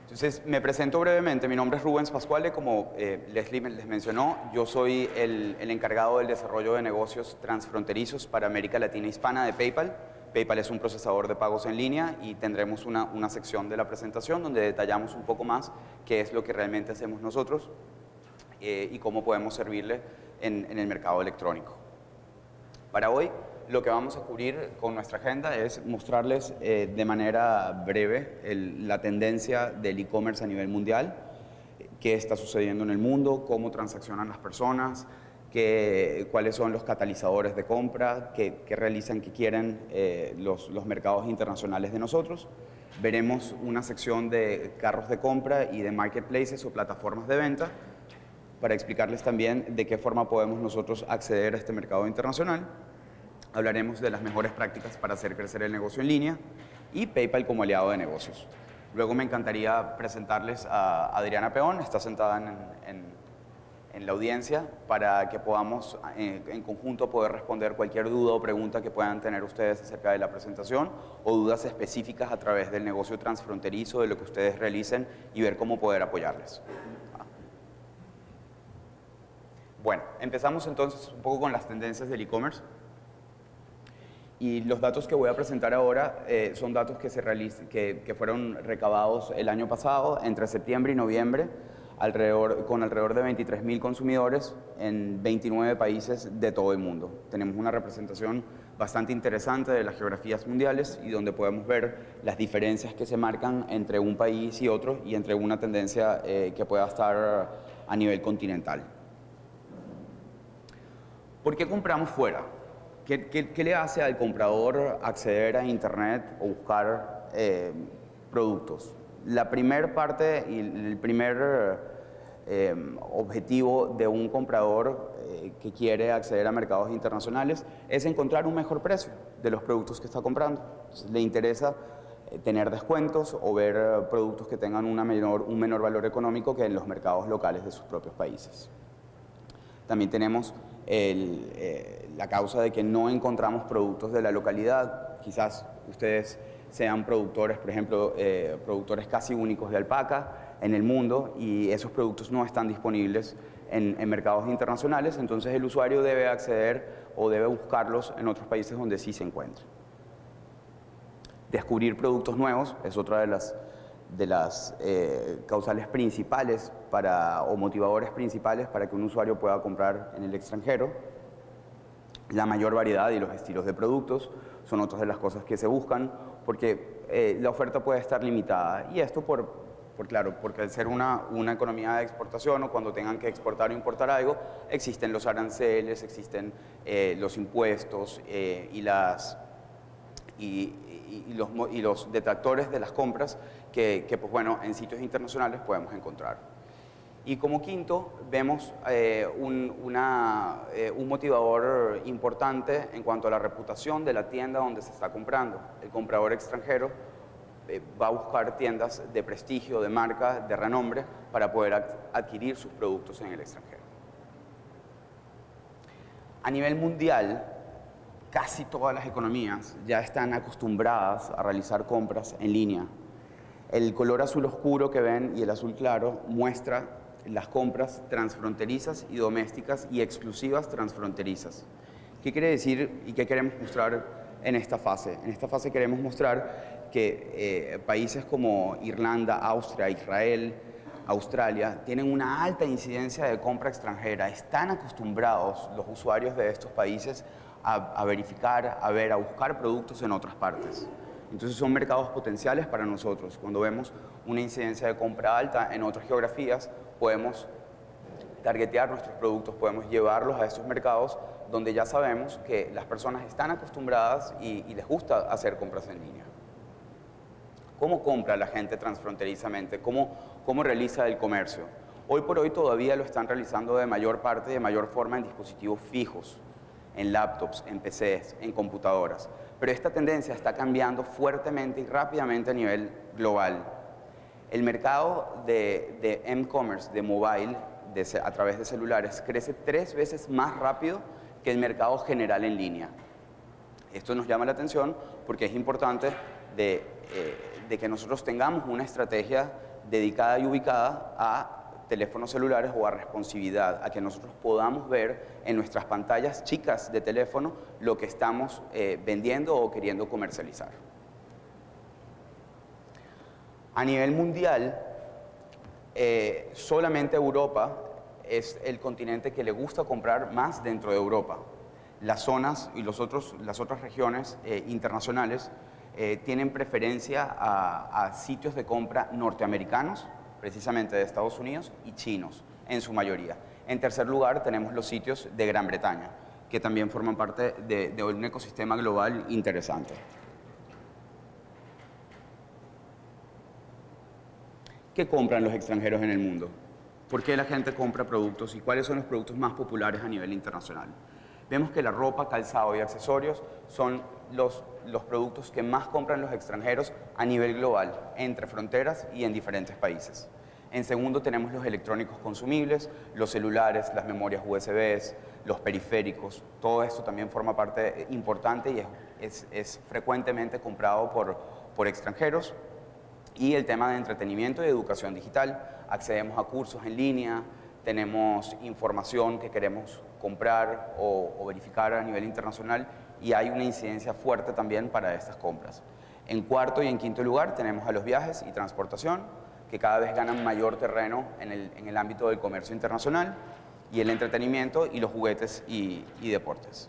Entonces, me presento brevemente. Mi nombre es Rubens Pascuale, como Leslie les mencionó. Yo soy el encargado del desarrollo de negocios transfronterizos para América Latina Hispana de PayPal. PayPal es un procesador de pagos en línea y tendremos una sección de la presentación donde detallamos un poco más qué es lo que realmente hacemos nosotros y cómo podemos servirle en el mercado electrónico. Para hoy, lo que vamos a cubrir con nuestra agenda es mostrarles de manera breve la tendencia del e-commerce a nivel mundial, qué está sucediendo en el mundo, cómo transaccionan las personas, cuáles son los catalizadores de compra, qué realizan, qué quieren los mercados internacionales de nosotros. Veremos una sección de carros de compra y de marketplaces o plataformas de venta para explicarles también de qué forma podemos nosotros acceder a este mercado internacional. Hablaremos de las mejores prácticas para hacer crecer el negocio en línea y PayPal como aliado de negocios. Luego me encantaría presentarles a Adriana Peón, está sentada en la audiencia, para que podamos en conjunto poder responder cualquier duda o pregunta que puedan tener ustedes acerca de la presentación o dudas específicas a través del negocio transfronterizo, de lo que ustedes realicen y ver cómo poder apoyarles. Bueno, empezamos entonces un poco con las tendencias del e-commerce. Y los datos que voy a presentar ahora son datos que fueron recabados el año pasado, entre septiembre y noviembre, con alrededor de 23.000 consumidores en 29 países de todo el mundo. Tenemos una representación bastante interesante de las geografías mundiales y donde podemos ver las diferencias que se marcan entre un país y otro y entre una tendencia que pueda estar a nivel continental. ¿Por qué compramos fuera? ¿Qué le hace al comprador acceder a Internet o buscar productos? La primera parte y el primer objetivo de un comprador que quiere acceder a mercados internacionales es encontrar un mejor precio de los productos que está comprando. Entonces, le interesa tener descuentos o ver productos que tengan un menor valor económico que en los mercados locales de sus propios países. También tenemos la causa de que no encontramos productos de la localidad. Quizás ustedes sean productores, por ejemplo, productores casi únicos de alpaca en el mundo y esos productos no están disponibles en mercados internacionales, entonces el usuario debe acceder o debe buscarlos en otros países donde sí se encuentran. Descubrir productos nuevos es otra de las causales principales o motivadores principales para que un usuario pueda comprar en el extranjero. La mayor variedad y los estilos de productos son otras de las cosas que se buscan porque la oferta puede estar limitada y esto claro, porque al ser una economía de exportación o cuando tengan que exportar o importar algo, existen los aranceles, existen los impuestos y los detractores de las compras que pues bueno, en sitios internacionales podemos encontrar. Y como quinto, vemos un motivador importante en cuanto a la reputación de la tienda donde se está comprando. El comprador extranjero va a buscar tiendas de prestigio, de marca, de renombre, para poder adquirir sus productos en el extranjero. A nivel mundial, casi todas las economías ya están acostumbradas a realizar compras en línea. El color azul oscuro que ven y el azul claro muestra las compras transfronterizas y domésticas y exclusivas transfronterizas. ¿Qué quiere decir y qué queremos mostrar en esta fase? En esta fase queremos mostrar que países como Irlanda, Austria, Israel, Australia tienen una alta incidencia de compra extranjera. Están acostumbrados los usuarios de estos países a verificar, a buscar productos en otras partes. Entonces son mercados potenciales para nosotros. Cuando vemos una incidencia de compra alta en otras geografías, podemos targetear nuestros productos, podemos llevarlos a estos mercados donde ya sabemos que las personas están acostumbradas y les gusta hacer compras en línea. ¿Cómo compra la gente transfronterizamente? ¿Cómo realiza el comercio? Hoy por hoy todavía lo están realizando de mayor parte, de mayor forma en dispositivos fijos, en laptops, en PCs, en computadoras. Pero esta tendencia está cambiando fuertemente y rápidamente a nivel global. El mercado de e-commerce, de mobile, a través de celulares, crece 3 veces más rápido que el mercado general en línea. Esto nos llama la atención porque es importante de de que nosotros tengamos una estrategia dedicada y ubicada a teléfonos celulares o a responsividad, a que nosotros podamos ver en nuestras pantallas chicas de teléfono lo que estamos vendiendo o queriendo comercializar. A nivel mundial, solamente Europa es el continente que le gusta comprar más dentro de Europa. Las zonas y las otras regiones internacionales tienen preferencia a sitios de compra norteamericanos, precisamente de Estados Unidos, y chinos, en su mayoría. En tercer lugar, tenemos los sitios de Gran Bretaña, que también forman parte de un ecosistema global interesante. ¿Qué compran los extranjeros en el mundo? ¿Por qué la gente compra productos y cuáles son los productos más populares a nivel internacional? Vemos que la ropa, calzado y accesorios son los productos que más compran los extranjeros a nivel global, entre fronteras y en diferentes países. En segundo tenemos los electrónicos consumibles, los celulares, las memorias USB, los periféricos. Todo esto también forma parte importante y es frecuentemente comprado por extranjeros. Y el tema de entretenimiento y educación digital. Accedemos a cursos en línea, tenemos información que queremos comprar o verificar a nivel internacional y hay una incidencia fuerte también para estas compras. En cuarto y en quinto lugar tenemos a los viajes y transportación, que cada vez ganan mayor terreno en el ámbito del comercio internacional, y el entretenimiento y los juguetes y deportes.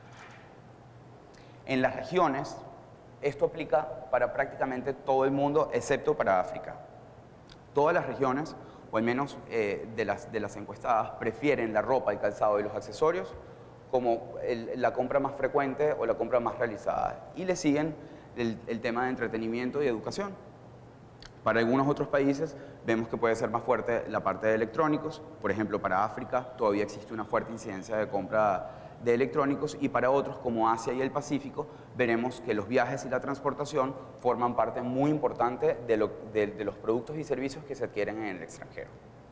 En las regiones, esto aplica para prácticamente todo el mundo, excepto para África. Todas las regiones, o al menos de las encuestadas, prefieren la ropa, el calzado y los accesorios como la compra más frecuente o la compra más realizada. Y le siguen el tema de entretenimiento y educación. Para algunos otros países vemos que puede ser más fuerte la parte de electrónicos. Por ejemplo, para África todavía existe una fuerte incidencia de compra de electrónicos, y para otros como Asia y el Pacífico veremos que los viajes y la transportación forman parte muy importante de los productos y servicios que se adquieren en el extranjero.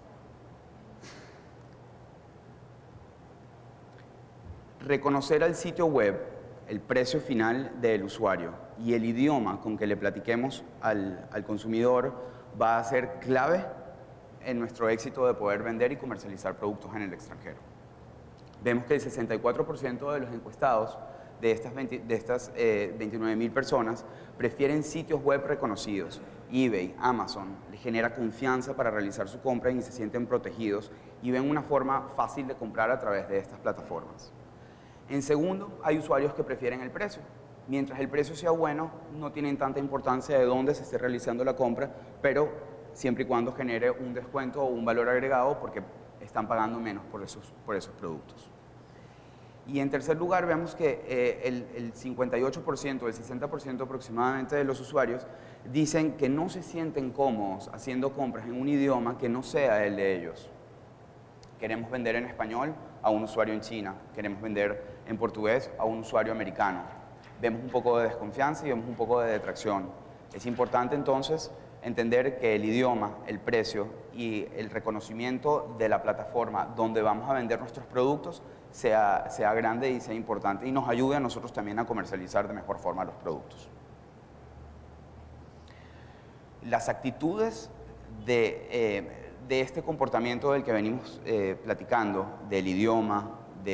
Reconocer al sitio web el precio final del usuario y el idioma con que le platiquemos al consumidor va a ser clave en nuestro éxito de poder vender y comercializar productos en el extranjero. Vemos que el 64% de los encuestados de estas 29.000 personas prefieren sitios web reconocidos. eBay, Amazon, les genera confianza para realizar su compra y se sienten protegidos y ven una forma fácil de comprar a través de estas plataformas. En segundo, hay usuarios que prefieren el precio. Mientras el precio sea bueno, no tienen tanta importancia de dónde se esté realizando la compra, pero siempre y cuando genere un descuento o un valor agregado porque están pagando menos por esos productos. Y en tercer lugar, vemos que el 58%, el 60% aproximadamente de los usuarios dicen que no se sienten cómodos haciendo compras en un idioma que no sea el de ellos. Queremos vender en español a un usuario en China, queremos vender en portugués a un usuario americano. Vemos un poco de desconfianza y vemos un poco de detracción. Es importante entonces entender que el idioma, el precio y el reconocimiento de la plataforma donde vamos a vender nuestros productos sea grande y sea importante y nos ayude a nosotros también a comercializar de mejor forma los productos. Las actitudes de este comportamiento del que venimos platicando, del idioma,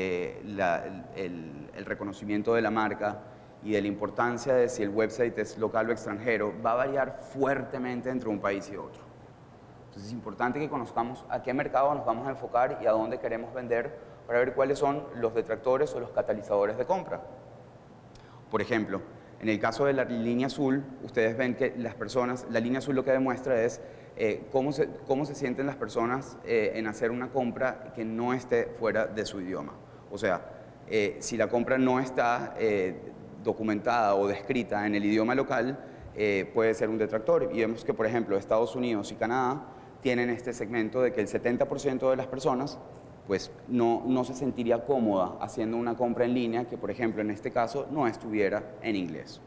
el reconocimiento de la marca y de la importancia de si el website es local o extranjero, va a variar fuertemente entre un país y otro. Entonces es importante que conozcamos a qué mercado nos vamos a enfocar y a dónde queremos vender para ver cuáles son los detractores o los catalizadores de compra. Por ejemplo, en el caso de la línea azul, ustedes ven que la línea azul lo que demuestra es cómo se sienten las personas en hacer una compra que no esté fuera de su idioma. O sea, si la compra no está documentada o descrita en el idioma local, puede ser un detractor. Y vemos que, por ejemplo, Estados Unidos y Canadá tienen este segmento de que el 70% de las personas pues no se sentiría cómoda haciendo una compra en línea que, por ejemplo, en este caso no estuviera en inglés.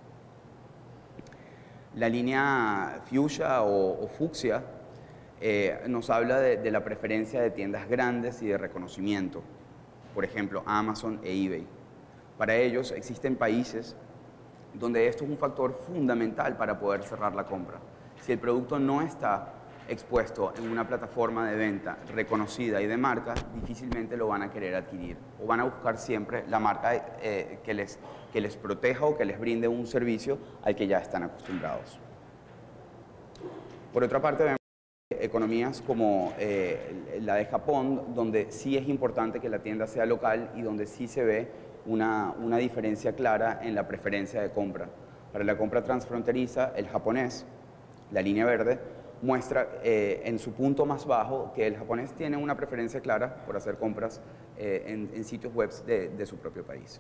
La línea fuchsia o fucsia nos habla de la preferencia de tiendas grandes y de reconocimiento, por ejemplo, Amazon e eBay. Para ellos existen países donde esto es un factor fundamental para poder cerrar la compra. Si el producto no está expuesto en una plataforma de venta reconocida y de marca, difícilmente lo van a querer adquirir o van a buscar siempre la marca que les proteja o que les brinde un servicio al que ya están acostumbrados. Por otra parte, vemos economías como la de Japón, donde sí es importante que la tienda sea local y donde sí se ve una diferencia clara en la preferencia de compra. Para la compra transfronteriza, el japonés, la línea verde, muestra en su punto más bajo que el japonés tiene una preferencia clara por hacer compras en sitios web de su propio país.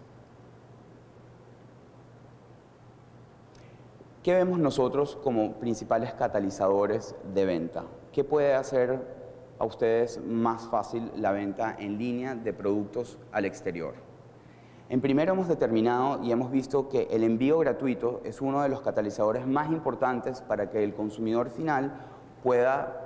¿Qué vemos nosotros como principales catalizadores de venta? ¿Qué puede hacer a ustedes más fácil la venta en línea de productos al exterior? En primero hemos determinado y hemos visto que el envío gratuito es uno de los catalizadores más importantes para que el consumidor final pueda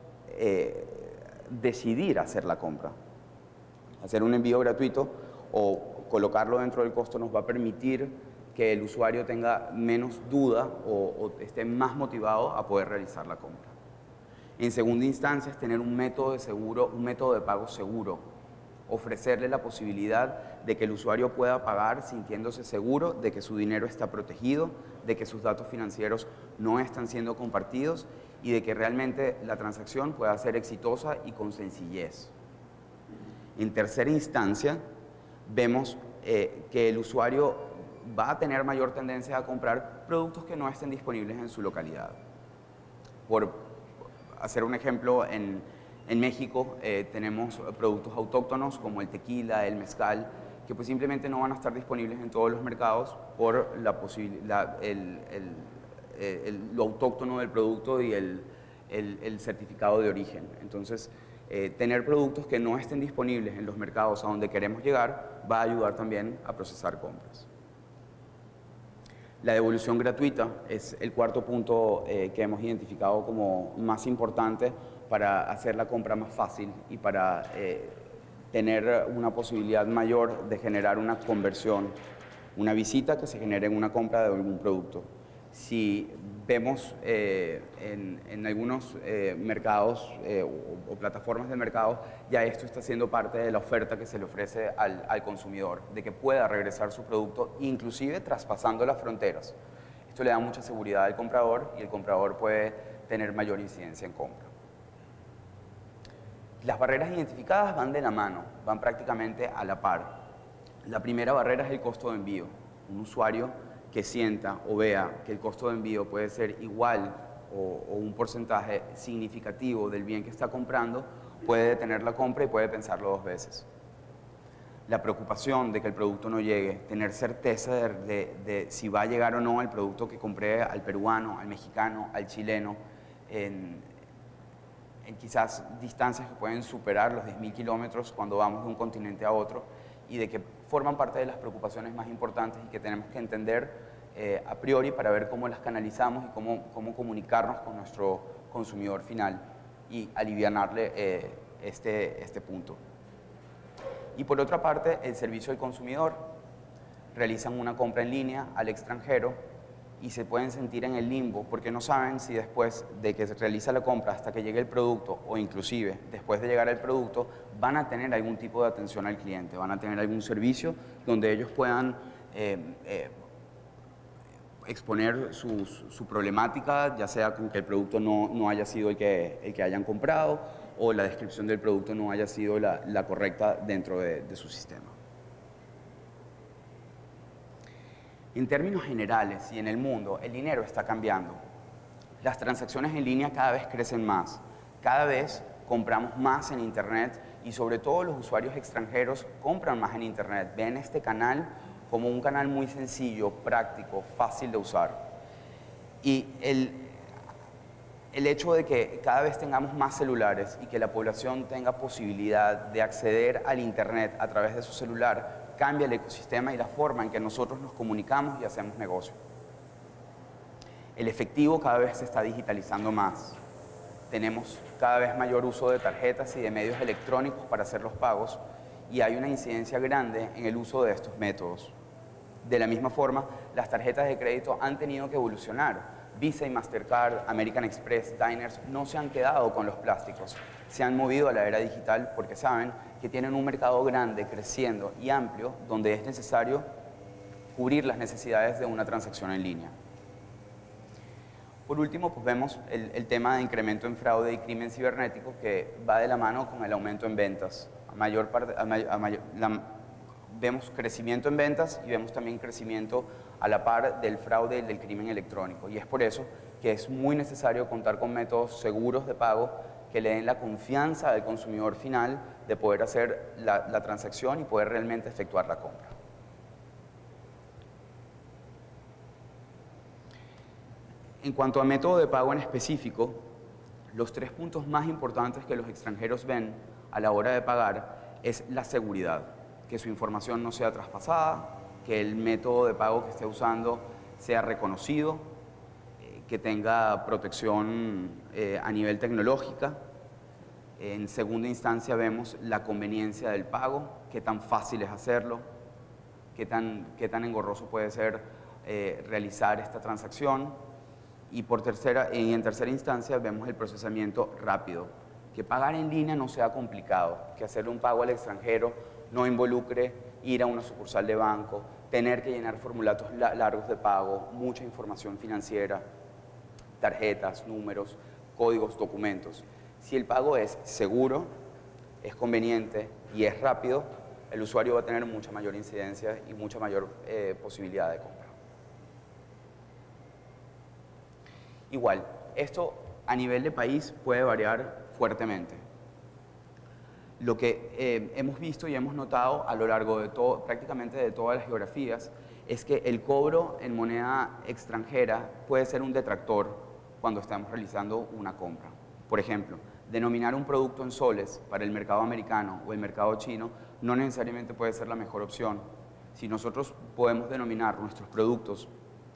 decidir hacer la compra. Hacer un envío gratuito o colocarlo dentro del costo nos va a permitir que el usuario tenga menos duda o esté más motivado a poder realizar la compra. En segunda instancia es tener un método de pago seguro, ofrecerle la posibilidad de que el usuario pueda pagar sintiéndose seguro de que su dinero está protegido, de que sus datos financieros no están siendo compartidos y de que realmente la transacción pueda ser exitosa y con sencillez. En tercera instancia, vemos que el usuario va a tener mayor tendencia a comprar productos que no estén disponibles en su localidad. Por hacer un ejemplo, en México tenemos productos autóctonos como el tequila, el mezcal, que pues simplemente no van a estar disponibles en todos los mercados por lo autóctono del producto y el certificado de origen. Entonces, tener productos que no estén disponibles en los mercados a donde queremos llegar va a ayudar también a procesar compras. La devolución gratuita es el cuarto punto que hemos identificado como más importante para hacer la compra más fácil y para tener una posibilidad mayor de generar una conversión, una visita que se genere en una compra de algún producto. Si vemos en algunos mercados o plataformas de mercado, ya esto está siendo parte de la oferta que se le ofrece al consumidor, de que pueda regresar su producto, inclusive traspasando las fronteras. Esto le da mucha seguridad al comprador y el comprador puede tener mayor incidencia en compra. Las barreras identificadas van de la mano, van prácticamente a la par. La primera barrera es el costo de envío. Un usuario que sienta o vea que el costo de envío puede ser igual o un porcentaje significativo del bien que está comprando, puede detener la compra y puede pensarlo dos veces. La preocupación de que el producto no llegue, tener certeza de si va a llegar o no el producto que compré al peruano, al mexicano, al chileno, en quizás distancias que pueden superar los 10.000 kilómetros cuando vamos de un continente a otro, y de que forman parte de las preocupaciones más importantes y que tenemos que entender a priori para ver cómo las canalizamos y cómo comunicarnos con nuestro consumidor final y alivianarle este punto. Y por otra parte, el servicio al consumidor. Realizan una compra en línea al extranjero y se pueden sentir en el limbo porque no saben si después de que se realiza la compra hasta que llegue el producto o inclusive después de llegar el producto van a tener algún tipo de atención al cliente, van a tener algún servicio donde ellos puedan exponer su problemática, ya sea con que el producto no haya sido el que hayan comprado o la descripción del producto no haya sido la correcta dentro de su sistema. En términos generales y en el mundo, el dinero está cambiando. Las transacciones en línea cada vez crecen más. Cada vez compramos más en Internet y sobre todo los usuarios extranjeros compran más en Internet. Ven este canal como un canal muy sencillo, práctico, fácil de usar. Y el hecho de que cada vez tengamos más celulares y que la población tenga posibilidad de acceder al Internet a través de su celular cambia el ecosistema y la forma en que nosotros nos comunicamos y hacemos negocio. El efectivo cada vez se está digitalizando más. Tenemos cada vez mayor uso de tarjetas y de medios electrónicos para hacer los pagos y hay una incidencia grande en el uso de estos métodos. De la misma forma, las tarjetas de crédito han tenido que evolucionar. Visa y Mastercard, American Express, Diners no se han quedado con los plásticos, se han movido a la era digital porque saben que tienen un mercado grande, creciendo y amplio, donde es necesario cubrir las necesidades de una transacción en línea. Por último, pues vemos el tema de incremento en fraude y crimen cibernético que va de la mano con el aumento en ventas. Vemos crecimiento en ventas y vemos también crecimiento a la par del fraude y del crimen electrónico. Y es por eso que es muy necesario contar con métodos seguros de pago que le den la confianza al consumidor final de poder hacer la transacción y poder realmente efectuar la compra. En cuanto a método de pago en específico, los 3 puntos más importantes que los extranjeros ven a la hora de pagar es la seguridad, que su información no sea traspasada, que el método de pago que esté usando sea reconocido, que tenga protección a nivel tecnológica. En segunda instancia vemos la conveniencia del pago, qué tan fácil es hacerlo, qué tan engorroso puede ser realizar esta transacción. Y en tercera instancia vemos el procesamiento rápido, que pagar en línea no sea complicado, que hacerle un pago al extranjero no involucre ir a una sucursal de banco, tener que llenar formularios largos de pago, mucha información financiera, tarjetas, números, códigos, documentos. Si el pago es seguro, es conveniente y es rápido, el usuario va a tener mucha mayor incidencia y mucha mayor posibilidad de compra. Igual, esto a nivel de país puede variar fuertemente. Lo que hemos visto y hemos notado a lo largo de prácticamente de todas las geografías es que el cobro en moneda extranjera puede ser un detractor cuando estamos realizando una compra. Por ejemplo, denominar un producto en soles para el mercado americano o el mercado chino no necesariamente puede ser la mejor opción. Si nosotros podemos denominar nuestros productos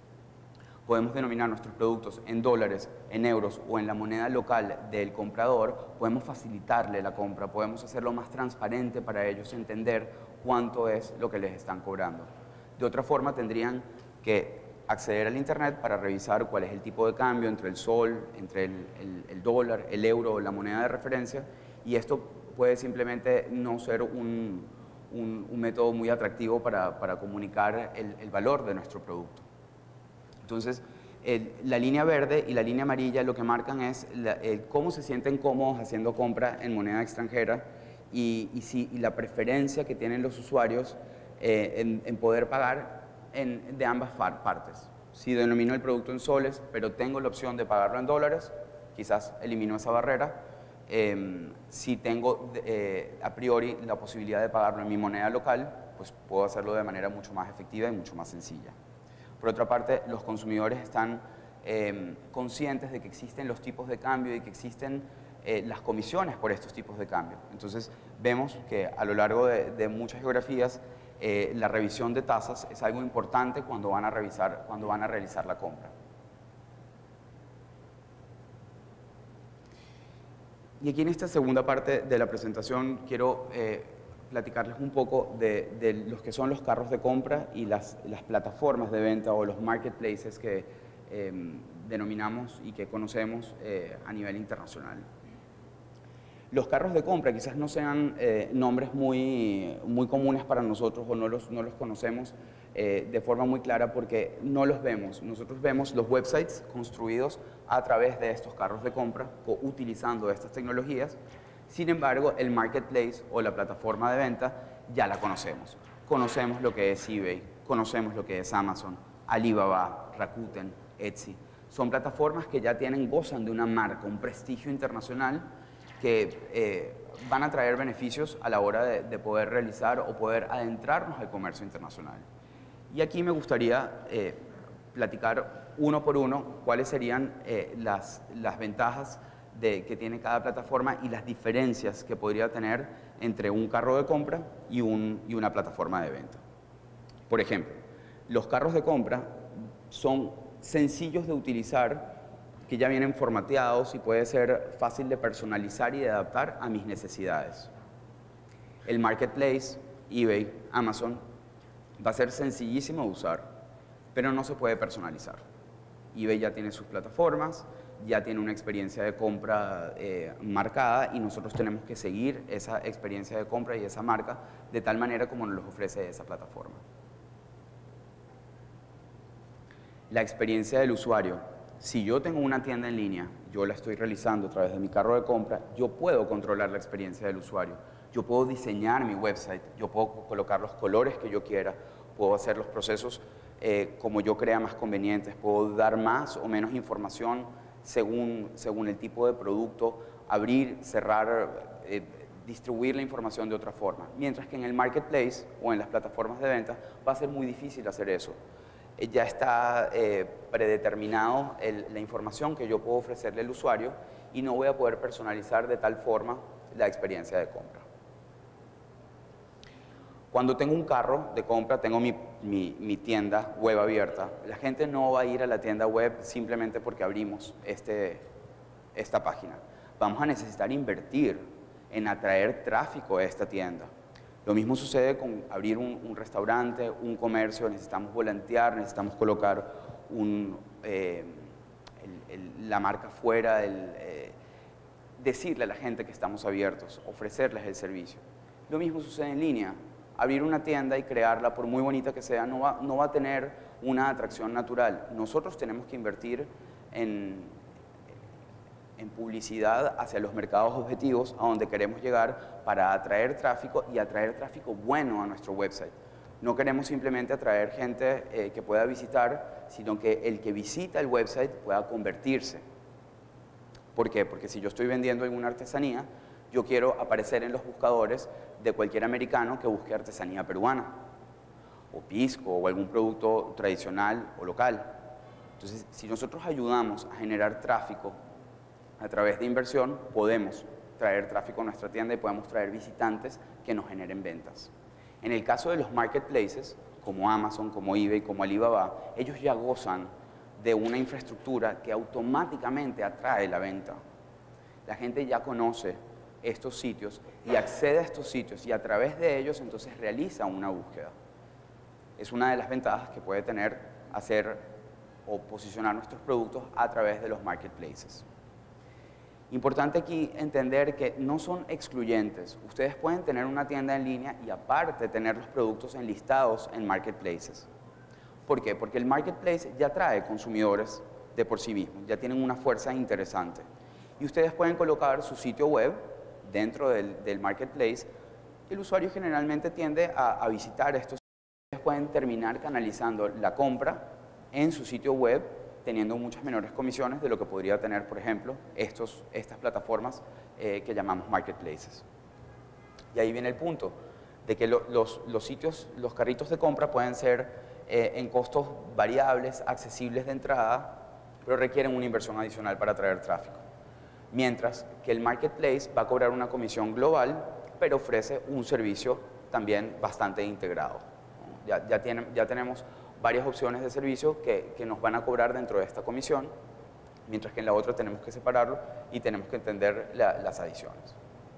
en dólares, en euros o en la moneda local del comprador, podemos facilitarle la compra, podemos hacerlo más transparente para ellos entender cuánto es lo que les están cobrando. De otra forma, tendrían que acceder al internet para revisar cuál es el tipo de cambio entre el sol, entre el dólar, el euro o la moneda de referencia, y esto puede simplemente no ser un método muy atractivo para comunicar el valor de nuestro producto. Entonces, la línea verde y la línea amarilla lo que marcan es cómo se sienten cómodos haciendo compra en moneda extranjera y la preferencia que tienen los usuarios en poder pagar de ambas partes. Si denomino el producto en soles, pero tengo la opción de pagarlo en dólares, quizás elimino esa barrera. Si tengo a priori la posibilidad de pagarlo en mi moneda local, pues puedo hacerlo de manera mucho más efectiva y mucho más sencilla. Por otra parte, los consumidores están conscientes de que existen los tipos de cambio y que existen las comisiones por estos tipos de cambio. Entonces, vemos que a lo largo de muchas geografías, la revisión de tasas es algo importante cuando van a realizar la compra. Y aquí en esta segunda parte de la presentación quiero platicarles un poco de los que son los carros de compra y las plataformas de venta o los marketplaces que denominamos y que conocemos a nivel internacional. Los carros de compra quizás no sean nombres muy comunes para nosotros o no los conocemos de forma muy clara porque no los vemos. Nosotros vemos los websites construidos a través de estos carros de compra utilizando estas tecnologías. Sin embargo, el marketplace o la plataforma de venta ya la conocemos. Conocemos lo que es eBay, conocemos lo que es Amazon, Alibaba, Rakuten, Etsy. Son plataformas que ya gozan de una marca, un prestigio internacional que van a traer beneficios a la hora de poder realizar o poder adentrarnos al comercio internacional. Y aquí me gustaría platicar uno por uno cuáles serían las ventajas que tiene cada plataforma y las diferencias que podría tener entre un carro de compra y una plataforma de venta. Por ejemplo, los carros de compra son sencillos de utilizar, que ya vienen formateados y puede ser fácil de personalizar y de adaptar a mis necesidades. El marketplace, eBay, Amazon, va a ser sencillísimo de usar. pero no se puede personalizar. eBay ya tiene sus plataformas, ya tiene una experiencia de compra marcada y nosotros tenemos que seguir esa experiencia de compra y esa marca de tal manera como nos los ofrece esa plataforma. La experiencia del usuario. Si yo tengo una tienda en línea, yo la estoy realizando a través de mi carro de compra, yo puedo controlar la experiencia del usuario. Yo puedo diseñar mi website, yo puedo colocar los colores que yo quiera, puedo hacer los procesos como yo crea más convenientes, puedo dar más o menos información según el tipo de producto, abrir, cerrar, distribuir la información de otra forma. Mientras que en el marketplace o en las plataformas de venta va a ser muy difícil hacer eso. Ya está predeterminado la información que yo puedo ofrecerle al usuario y no voy a poder personalizar de tal forma la experiencia de compra. Cuando tengo un carro de compra, tengo mi tienda web abierta. La gente no va a ir a la tienda web simplemente porque abrimos esta página. Vamos a necesitar invertir en atraer tráfico a esta tienda. Lo mismo sucede con abrir un restaurante, un comercio, necesitamos volantear, necesitamos colocar la marca fuera, decirle a la gente que estamos abiertos, ofrecerles el servicio. Lo mismo sucede en línea. Abrir una tienda y crearla, por muy bonita que sea, no va a tener una atracción natural. Nosotros tenemos que invertir en publicidad hacia los mercados objetivos a donde queremos llegar para atraer tráfico y atraer tráfico bueno a nuestro website. No queremos simplemente atraer gente que pueda visitar, sino que el que visita el website pueda convertirse. ¿Por qué? Porque si yo estoy vendiendo alguna artesanía, yo quiero aparecer en los buscadores de cualquier americano que busque artesanía peruana, o pisco, o algún producto tradicional o local. Entonces, si nosotros ayudamos a generar tráfico a través de inversión, podemos traer tráfico a nuestra tienda y podemos traer visitantes que nos generen ventas. En el caso de los marketplaces, como Amazon, como eBay, como Alibaba, ellos ya gozan de una infraestructura que automáticamente atrae la venta. La gente ya conoce estos sitios y accede a estos sitios y a través de ellos entonces realiza una búsqueda. Es una de las ventajas que puede tener hacer o posicionar nuestros productos a través de los marketplaces. Importante aquí entender que no son excluyentes. Ustedes pueden tener una tienda en línea y aparte tener los productos enlistados en marketplaces. ¿Por qué? Porque el marketplace ya trae consumidores de por sí mismo, ya tienen una fuerza interesante. Y ustedes pueden colocar su sitio web dentro del marketplace. El usuario generalmente tiende a visitar estos sitios. Ustedes pueden terminar canalizando la compra en su sitio web, teniendo muchas menores comisiones de lo que podría tener, por ejemplo, estas plataformas que llamamos marketplaces. Y ahí viene el punto, de que los carritos de compra pueden ser en costos variables, accesibles de entrada, pero requieren una inversión adicional para atraer tráfico. Mientras que el marketplace va a cobrar una comisión global, pero ofrece un servicio también bastante integrado. Ya tenemos varias opciones de servicio que nos van a cobrar dentro de esta comisión, mientras que en la otra tenemos que separarlo y tenemos que entender las adiciones.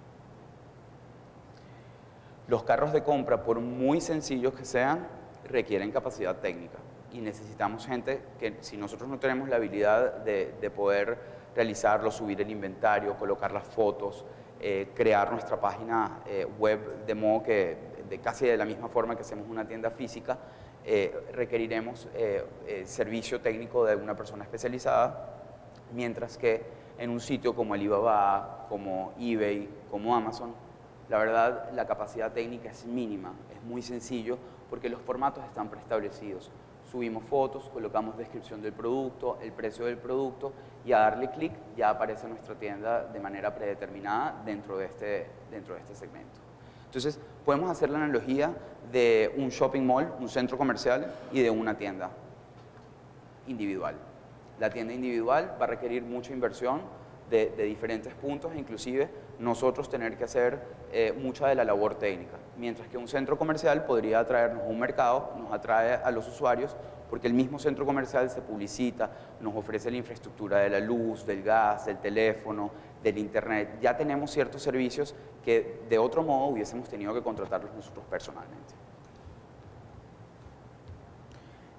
Los carros de compra, por muy sencillos que sean, requieren capacidad técnica y necesitamos gente que, si nosotros no tenemos la habilidad de poder realizarlo, subir el inventario, colocar las fotos, crear nuestra página web de modo que casi de la misma forma que hacemos una tienda física, requeriremos servicio técnico de una persona especializada, mientras que en un sitio como Alibaba, como eBay, como Amazon, la verdad la capacidad técnica es mínima, es muy sencillo porque los formatos están preestablecidos. Subimos fotos, colocamos descripción del producto, el precio del producto y a darle clic ya aparece nuestra tienda de manera predeterminada dentro de este segmento. Entonces, podemos hacer la analogía de un shopping mall, un centro comercial y de una tienda individual. La tienda individual va a requerir mucha inversión de diferentes puntos, inclusive nosotros tener que hacer mucha de la labor técnica. Mientras que un centro comercial podría atraernos a un mercado, nos atrae a los usuarios, porque el mismo centro comercial se publicita, nos ofrece la infraestructura de la luz, del gas, del teléfono, del internet. Ya tenemos ciertos servicios que de otro modo hubiésemos tenido que contratarlos nosotros personalmente.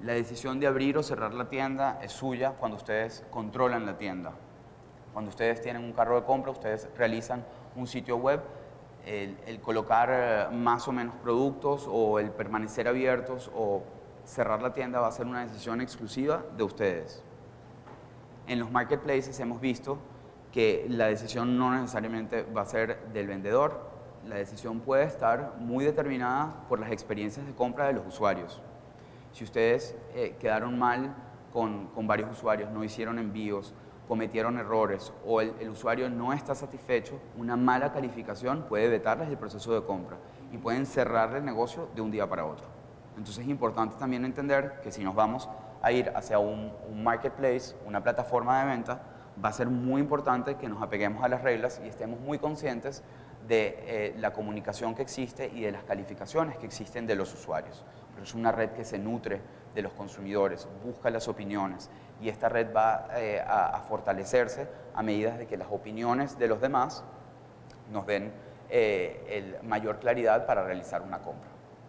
La decisión de abrir o cerrar la tienda es suya cuando ustedes controlan la tienda. Cuando ustedes tienen un carro de compra, ustedes realizan un sitio web, el colocar más o menos productos o el permanecer abiertos o cerrar la tienda va a ser una decisión exclusiva de ustedes. En los marketplaces hemos visto que la decisión no necesariamente va a ser del vendedor, la decisión puede estar muy determinada por las experiencias de compra de los usuarios. Si ustedes quedaron mal con varios usuarios, no hicieron envíos, cometieron errores o el usuario no está satisfecho, una mala calificación puede vetarles el proceso de compra y pueden cerrar el negocio de un día para otro. Entonces es importante también entender que si nos vamos a ir hacia un marketplace, una plataforma de venta, va a ser muy importante que nos apeguemos a las reglas y estemos muy conscientes de la comunicación que existe y de las calificaciones que existen de los usuarios. Pero es una red que se nutre de los consumidores, busca las opiniones y esta red va a fortalecerse a medida de que las opiniones de los demás nos den mayor claridad para realizar una compra.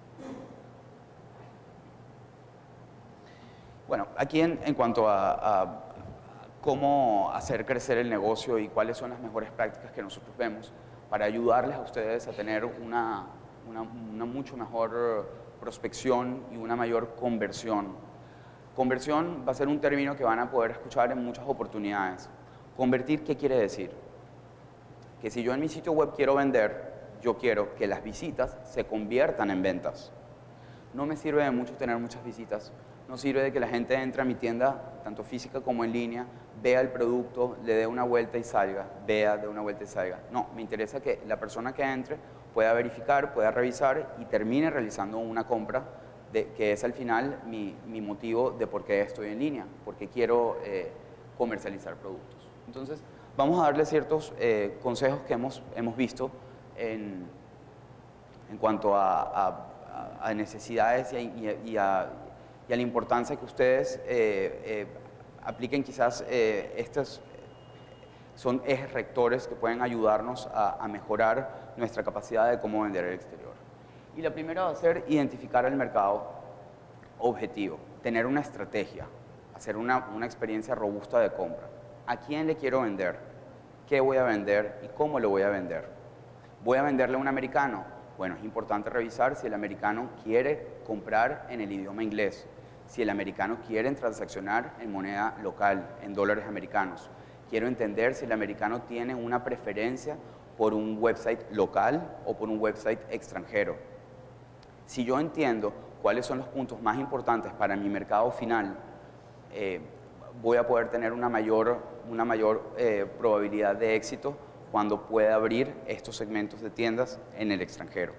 Bueno, aquí en cuanto a cómo hacer crecer el negocio y cuáles son las mejores prácticas que nosotros vemos para ayudarles a ustedes a tener una mucho mejor prospección y una mayor conversión. Conversión va a ser un término que van a poder escuchar en muchas oportunidades. Convertir, ¿qué quiere decir? Que si yo en mi sitio web quiero vender, yo quiero que las visitas se conviertan en ventas. No me sirve de mucho tener muchas visitas, no sirve de que la gente entre a mi tienda, tanto física como en línea, vea el producto, le dé una vuelta y salga, vea, dé una vuelta y salga. No, me interesa que la persona que entre pueda verificar, pueda revisar y termine realizando una compra, que es al final mi motivo de por qué estoy en línea, porque quiero comercializar productos. Entonces, vamos a darle ciertos consejos que hemos visto en cuanto a necesidades y a la importancia que ustedes apliquen quizás estos son ejes rectores que pueden ayudarnos a mejorar nuestra capacidad de cómo vender al exterior. Y la primera va a ser identificar el mercado objetivo, tener una estrategia, hacer una experiencia robusta de compra. ¿A quién le quiero vender? ¿Qué voy a vender y cómo lo voy a vender? ¿Voy a venderle a un americano? Bueno, es importante revisar si el americano quiere comprar en el idioma inglés, si el americano quiere transaccionar en moneda local, en dólares americanos. Quiero entender si el americano tiene una preferencia por un website local o por un website extranjero. Si yo entiendo cuáles son los puntos más importantes para mi mercado final, voy a poder tener una mayor probabilidad de éxito cuando pueda abrir estos segmentos de tiendas en el extranjero.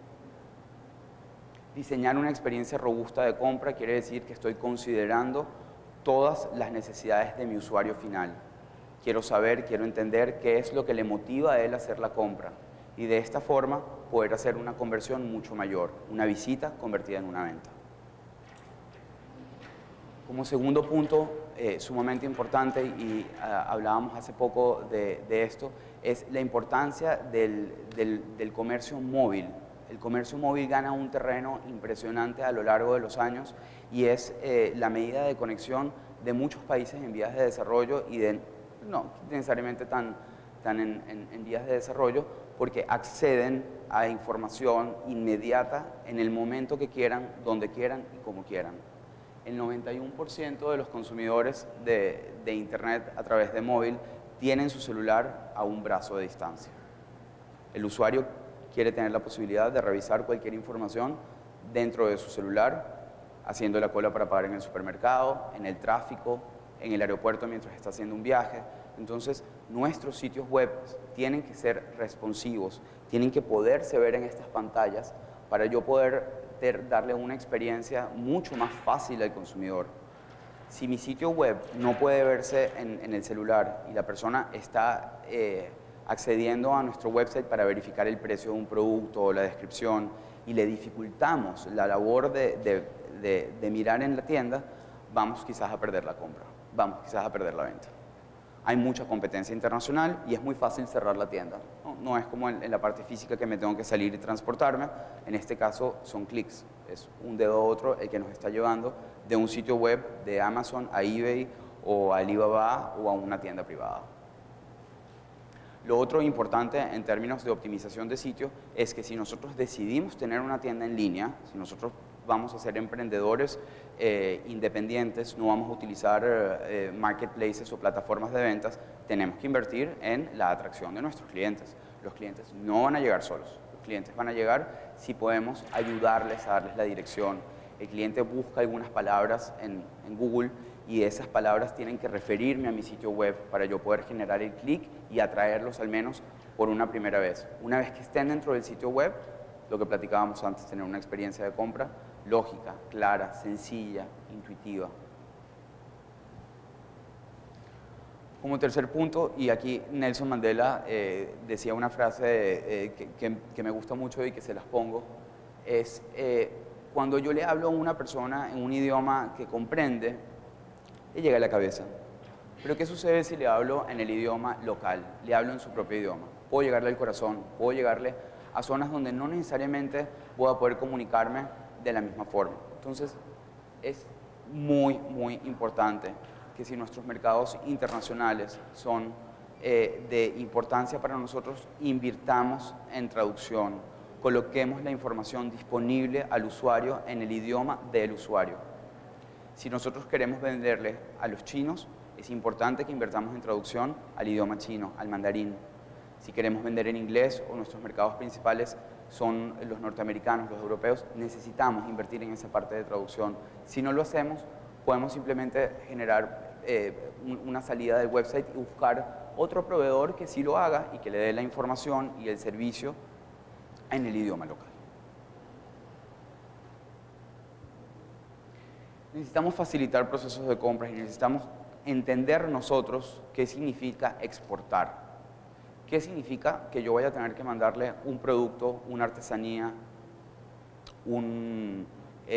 Diseñar una experiencia robusta de compra quiere decir que estoy considerando todas las necesidades de mi usuario final. Quiero saber, quiero entender qué es lo que le motiva a él a hacer la compra y de esta forma poder hacer una conversión mucho mayor, una visita convertida en una venta. Como segundo punto, sumamente importante, y hablábamos hace poco de esto, es la importancia del comercio móvil. El comercio móvil gana un terreno impresionante a lo largo de los años y es la medida de conexión de muchos países en vías de desarrollo y no necesariamente tan en vías de desarrollo, porque acceden a información inmediata en el momento que quieran, donde quieran y como quieran. El 91% de los consumidores de Internet a través de móvil tienen su celular a un brazo de distancia. El usuario quiere tener la posibilidad de revisar cualquier información dentro de su celular, haciendo la cola para pagar en el supermercado, en el tráfico, en el aeropuerto mientras está haciendo un viaje. Entonces, nuestros sitios web tienen que ser responsivos, tienen que poderse ver en estas pantallas para yo poder darle una experiencia mucho más fácil al consumidor. Si mi sitio web no puede verse en el celular y la persona está accediendo a nuestro website para verificar el precio de un producto o la descripción y le dificultamos la labor de mirar en la tienda, vamos quizás a perder la compra, vamos quizás a perder la venta. Hay mucha competencia internacional y es muy fácil cerrar la tienda. No es como en la parte física que me tengo que salir y transportarme. En este caso son clics. Es un dedo a otro el que nos está llevando de un sitio web de Amazon a eBay o a Alibaba o a una tienda privada. Lo otro importante en términos de optimización de sitio es que si nosotros decidimos tener una tienda en línea, si nosotros vamos a ser emprendedores independientes, no vamos a utilizar marketplaces o plataformas de ventas, tenemos que invertir en la atracción de nuestros clientes. Los clientes no van a llegar solos, los clientes van a llegar si podemos ayudarles a darles la dirección. El cliente busca algunas palabras en Google y esas palabras tienen que referirme a mi sitio web para yo poder generar el clic y atraerlos al menos por una primera vez. Una vez que estén dentro del sitio web, lo que platicábamos antes, tener una experiencia de compra lógica, clara, sencilla, intuitiva. Como tercer punto, y aquí Nelson Mandela decía una frase que me gusta mucho y que se las pongo, es cuando yo le hablo a una persona en un idioma que comprende, le llega a la cabeza. Pero ¿qué sucede si le hablo en el idioma local? Le hablo en su propio idioma. Puedo llegarle al corazón, puedo llegarle a zonas donde no necesariamente voy a poder comunicarme de la misma forma. Entonces, es muy, muy importante que si nuestros mercados internacionales son de importancia para nosotros, invirtamos en traducción, coloquemos la información disponible al usuario en el idioma del usuario. Si nosotros queremos venderle a los chinos, es importante que invertamos en traducción al idioma chino, al mandarín. Si queremos vender en inglés o nuestros mercados principales son los norteamericanos, los europeos, necesitamos invertir en esa parte de traducción. Si no lo hacemos, podemos simplemente generar una salida del website y buscar otro proveedor que sí lo haga y que le dé la información y el servicio en el idioma local. Necesitamos facilitar procesos de compras y necesitamos entender nosotros qué significa exportar. ¿Qué significa que yo vaya a tener que mandarle un producto, una artesanía, un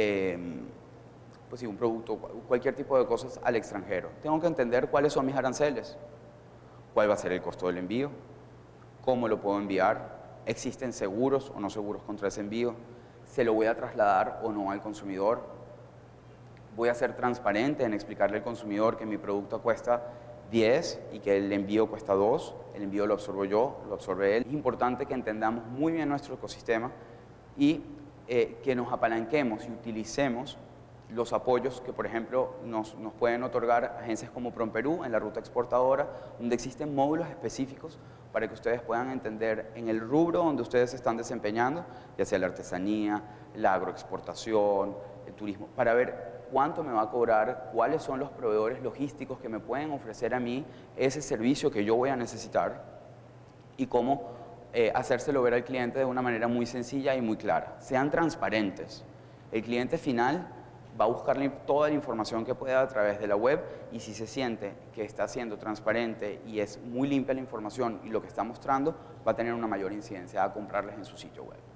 producto, cualquier tipo de cosas al extranjero? Tengo que entender cuáles son mis aranceles, cuál va a ser el costo del envío, cómo lo puedo enviar, existen seguros o no seguros contra ese envío, se lo voy a trasladar o no al consumidor. Voy a ser transparente en explicarle al consumidor que mi producto cuesta 10 y que el envío cuesta 2, el envío lo absorbo yo, lo absorbe él. Es importante que entendamos muy bien nuestro ecosistema y que nos apalanquemos y utilicemos los apoyos que, por ejemplo, nos pueden otorgar agencias como PromPerú en la ruta exportadora, donde existen módulos específicos para que ustedes puedan entender en el rubro donde ustedes se están desempeñando, ya sea la artesanía, la agroexportación, el turismo, para ver cuánto me va a cobrar, cuáles son los proveedores logísticos que me pueden ofrecer a mí ese servicio que yo voy a necesitar y cómo hacérselo ver al cliente de una manera muy sencilla y muy clara. Sean transparentes. El cliente final va a buscar toda la información que pueda a través de la web y si se siente que está siendo transparente y es muy limpia la información y lo que está mostrando, va a tener una mayor incidencia a comprarles en su sitio web.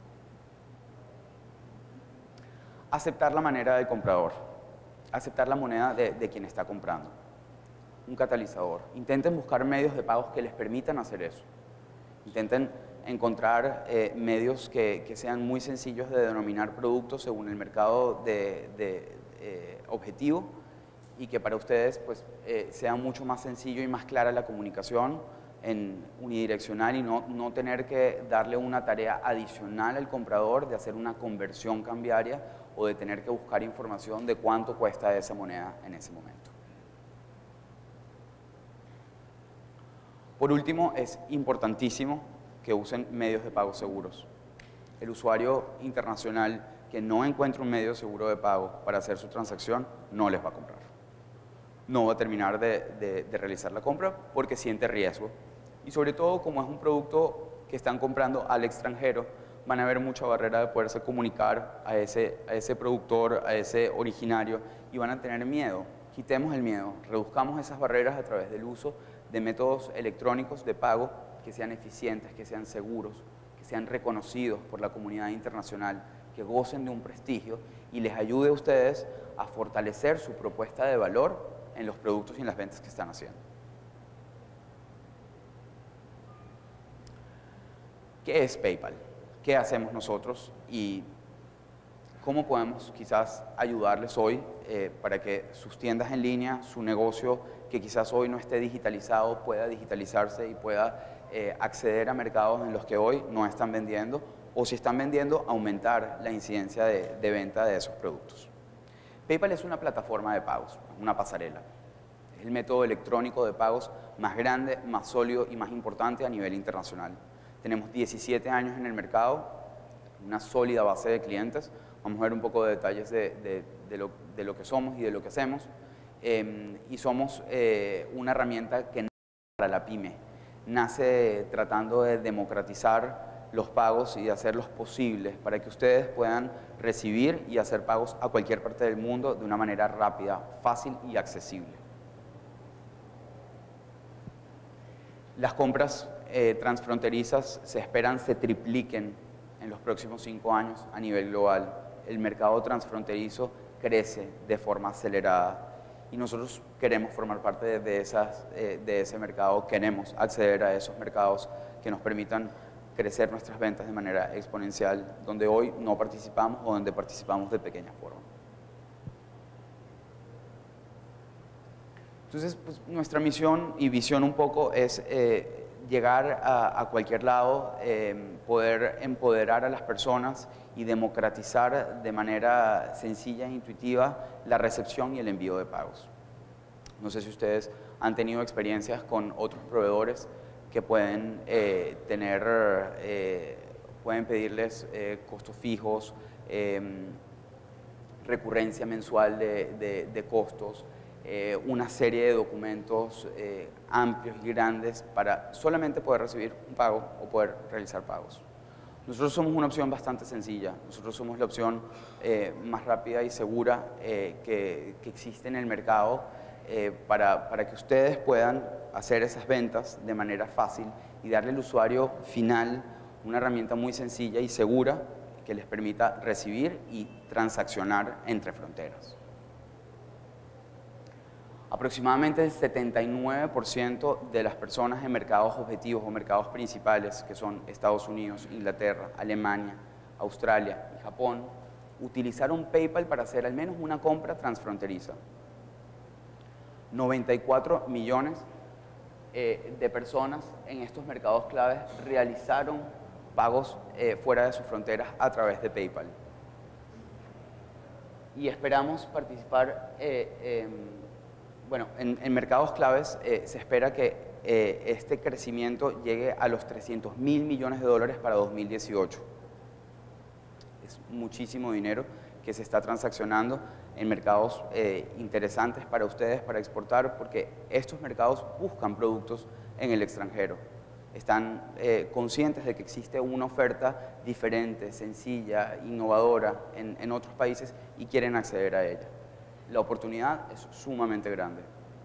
Aceptar la manera del comprador, aceptar la moneda de quien está comprando. Un catalizador. Intenten buscar medios de pagos que les permitan hacer eso. Intenten encontrar medios que sean muy sencillos de denominar productos según el mercado objetivo y que para ustedes pues, sea mucho más sencillo y más clara la comunicación en unidireccional y no tener que darle una tarea adicional al comprador de hacer una conversión cambiaria o de tener que buscar información de cuánto cuesta esa moneda en ese momento. Por último, es importantísimo que usen medios de pago seguros. El usuario internacional que no encuentre un medio seguro de pago para hacer su transacción no les va a comprar. No va a terminar de realizar la compra porque siente riesgo. Y sobre todo, como es un producto que están comprando al extranjero, van a haber mucha barrera de poderse comunicar a ese productor, a ese originario, y van a tener miedo. Quitemos el miedo, reduzcamos esas barreras a través del uso de métodos electrónicos de pago que sean eficientes, que sean seguros, que sean reconocidos por la comunidad internacional, que gocen de un prestigio y les ayude a ustedes a fortalecer su propuesta de valor en los productos y en las ventas que están haciendo. ¿Qué es PayPal? ¿Qué hacemos nosotros? Y ¿Cómo podemos quizás ayudarles hoy para que sus tiendas en línea, su negocio que quizás hoy no esté digitalizado, pueda digitalizarse y pueda acceder a mercados en los que hoy no están vendiendo, o si están vendiendo, aumentar la incidencia de venta de esos productos? PayPal es una plataforma de pagos, una pasarela. Es el método electrónico de pagos más grande, más sólido y más importante a nivel internacional. Tenemos 17 años en el mercado, una sólida base de clientes. Vamos a ver un poco de detalles de lo que somos y de lo que hacemos. Y somos una herramienta que nace para la pyme. Nace tratando de democratizar los pagos y de hacerlos posibles para que ustedes puedan recibir y hacer pagos a cualquier parte del mundo de una manera rápida, fácil y accesible. Las compras transfronterizas se esperan se tripliquen en los próximos 5 años a nivel global. El mercado transfronterizo crece de forma acelerada y nosotros queremos formar parte de ese mercado, queremos acceder a esos mercados que nos permitan crecer nuestras ventas de manera exponencial, donde hoy no participamos o donde participamos de pequeña forma. Entonces, pues, nuestra misión y visión un poco es llegar a cualquier lado, poder empoderar a las personas y democratizar de manera sencilla e intuitiva la recepción y el envío de pagos. No sé si ustedes han tenido experiencias con otros proveedores que pueden pueden pedirles costos fijos, recurrencia mensual de costos, una serie de documentos amplios y grandes para solamente poder recibir un pago o poder realizar pagos. Nosotros somos una opción bastante sencilla, nosotros somos la opción más rápida y segura que existe en el mercado para que ustedes puedan hacer esas ventas de manera fácil y darle al usuario final una herramienta muy sencilla y segura que les permita recibir y transaccionar entre fronteras. Aproximadamente el 79% de las personas en mercados objetivos o mercados principales, que son Estados Unidos, Inglaterra, Alemania, Australia y Japón, utilizaron PayPal para hacer al menos una compra transfronteriza. 94 millones de personas en estos mercados claves realizaron pagos fuera de sus fronteras a través de PayPal. Y esperamos participar bueno, en mercados claves se espera que este crecimiento llegue a los 300.000 millones de dólares para 2018. Es muchísimo dinero que se está transaccionando en mercados interesantes para ustedes, para exportar, porque estos mercados buscan productos en el extranjero. Están conscientes de que existe una oferta diferente, sencilla, innovadora en otros países y quieren acceder a ella. La oportunidad es sumamente grande.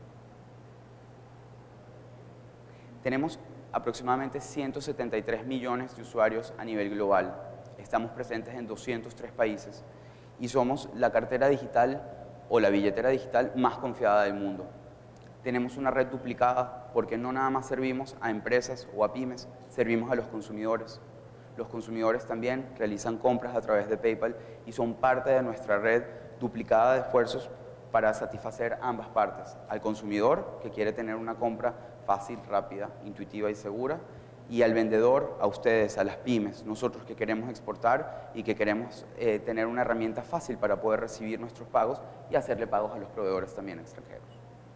Tenemos aproximadamente 173 millones de usuarios a nivel global. Estamos presentes en 203 países y somos la cartera digital o la billetera digital más confiada del mundo. Tenemos una red duplicada porque no nada más servimos a empresas o a pymes, servimos a los consumidores. Los consumidores también realizan compras a través de PayPal y son parte de nuestra red duplicada de esfuerzos para satisfacer ambas partes, al consumidor que quiere tener una compra fácil, rápida, intuitiva y segura, y al vendedor, a ustedes, a las pymes, nosotros que queremos exportar y que queremos tener una herramienta fácil para poder recibir nuestros pagos y hacerle pagos a los proveedores también extranjeros.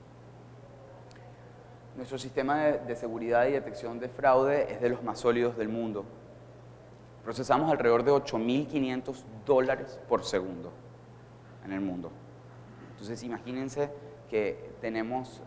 Nuestro sistema de seguridad y detección de fraude es de los más sólidos del mundo. Procesamos alrededor de $8.500 por segundo en el mundo. Entonces, imagínense que tenemos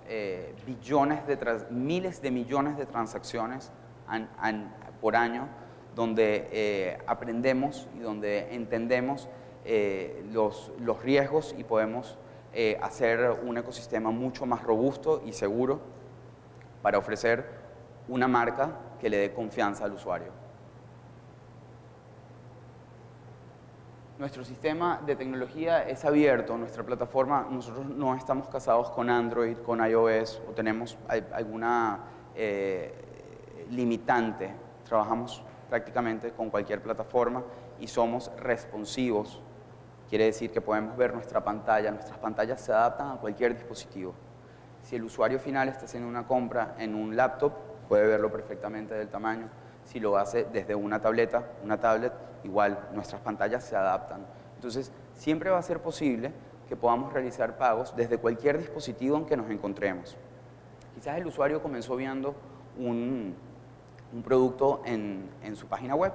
miles de millones de transacciones por año, donde aprendemos y donde entendemos los riesgos y podemos hacer un ecosistema mucho más robusto y seguro para ofrecer una marca que le dé confianza al usuario. Nuestro sistema de tecnología es abierto, nuestra plataforma, nosotros no estamos casados con Android, con iOS o tenemos alguna limitante. Trabajamos prácticamente con cualquier plataforma y somos responsivos Quiere decir que podemos ver nuestra pantalla. Nuestras pantallas se adaptan a cualquier dispositivo. Si el usuario final está haciendo una compra en un laptop, puede verlo perfectamente del tamaño. Si lo hace desde una tablet, igual nuestras pantallas se adaptan. Entonces, siempre va a ser posible que podamos realizar pagos desde cualquier dispositivo en que nos encontremos. Quizás el usuario comenzó viendo un producto en su página web.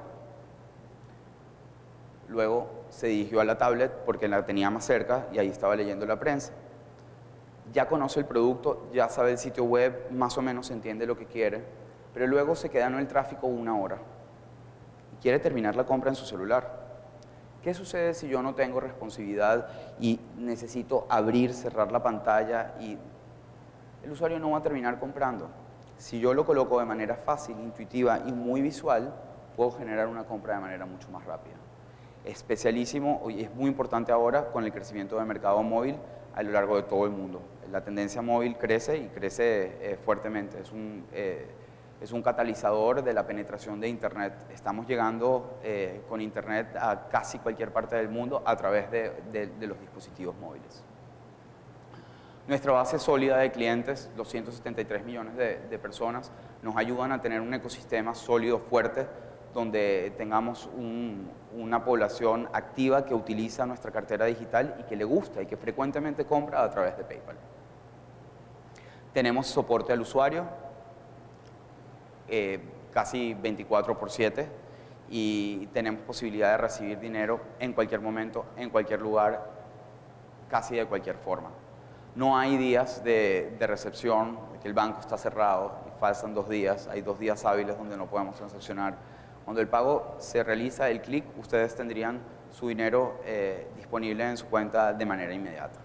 Luego se dirigió a la tablet porque la tenía más cerca y ahí estaba leyendo la prensa. Ya conoce el producto, ya sabe el sitio web, más o menos entiende lo que quiere, pero luego se queda en el tráfico una hora y quiere terminar la compra en su celular. ¿Qué sucede si yo no tengo responsividad y necesito abrir, cerrar la pantalla y el usuario no va a terminar comprando? Si yo lo coloco de manera fácil, intuitiva y muy visual, puedo generar una compra de manera mucho más rápida. Especialísimo y es muy importante ahora con el crecimiento del mercado móvil a lo largo de todo el mundo. La tendencia móvil crece y crece fuertemente. Es un catalizador de la penetración de Internet. Estamos llegando con Internet a casi cualquier parte del mundo a través de los dispositivos móviles. Nuestra base sólida de clientes, los 173 millones de personas, nos ayudan a tener un ecosistema sólido, fuerte, donde tengamos una población activa que utiliza nuestra cartera digital y que le gusta y que frecuentemente compra a través de PayPal. Tenemos soporte al usuario, casi 24/7, y tenemos posibilidad de recibir dinero en cualquier momento, en cualquier lugar, casi de cualquier forma. No hay días de recepción, que el banco está cerrado y faltan 2 días, hay 2 días hábiles donde no podemos transaccionar. Cuando el pago se realiza, el clic, ustedes tendrían su dinero disponible en su cuenta de manera inmediata.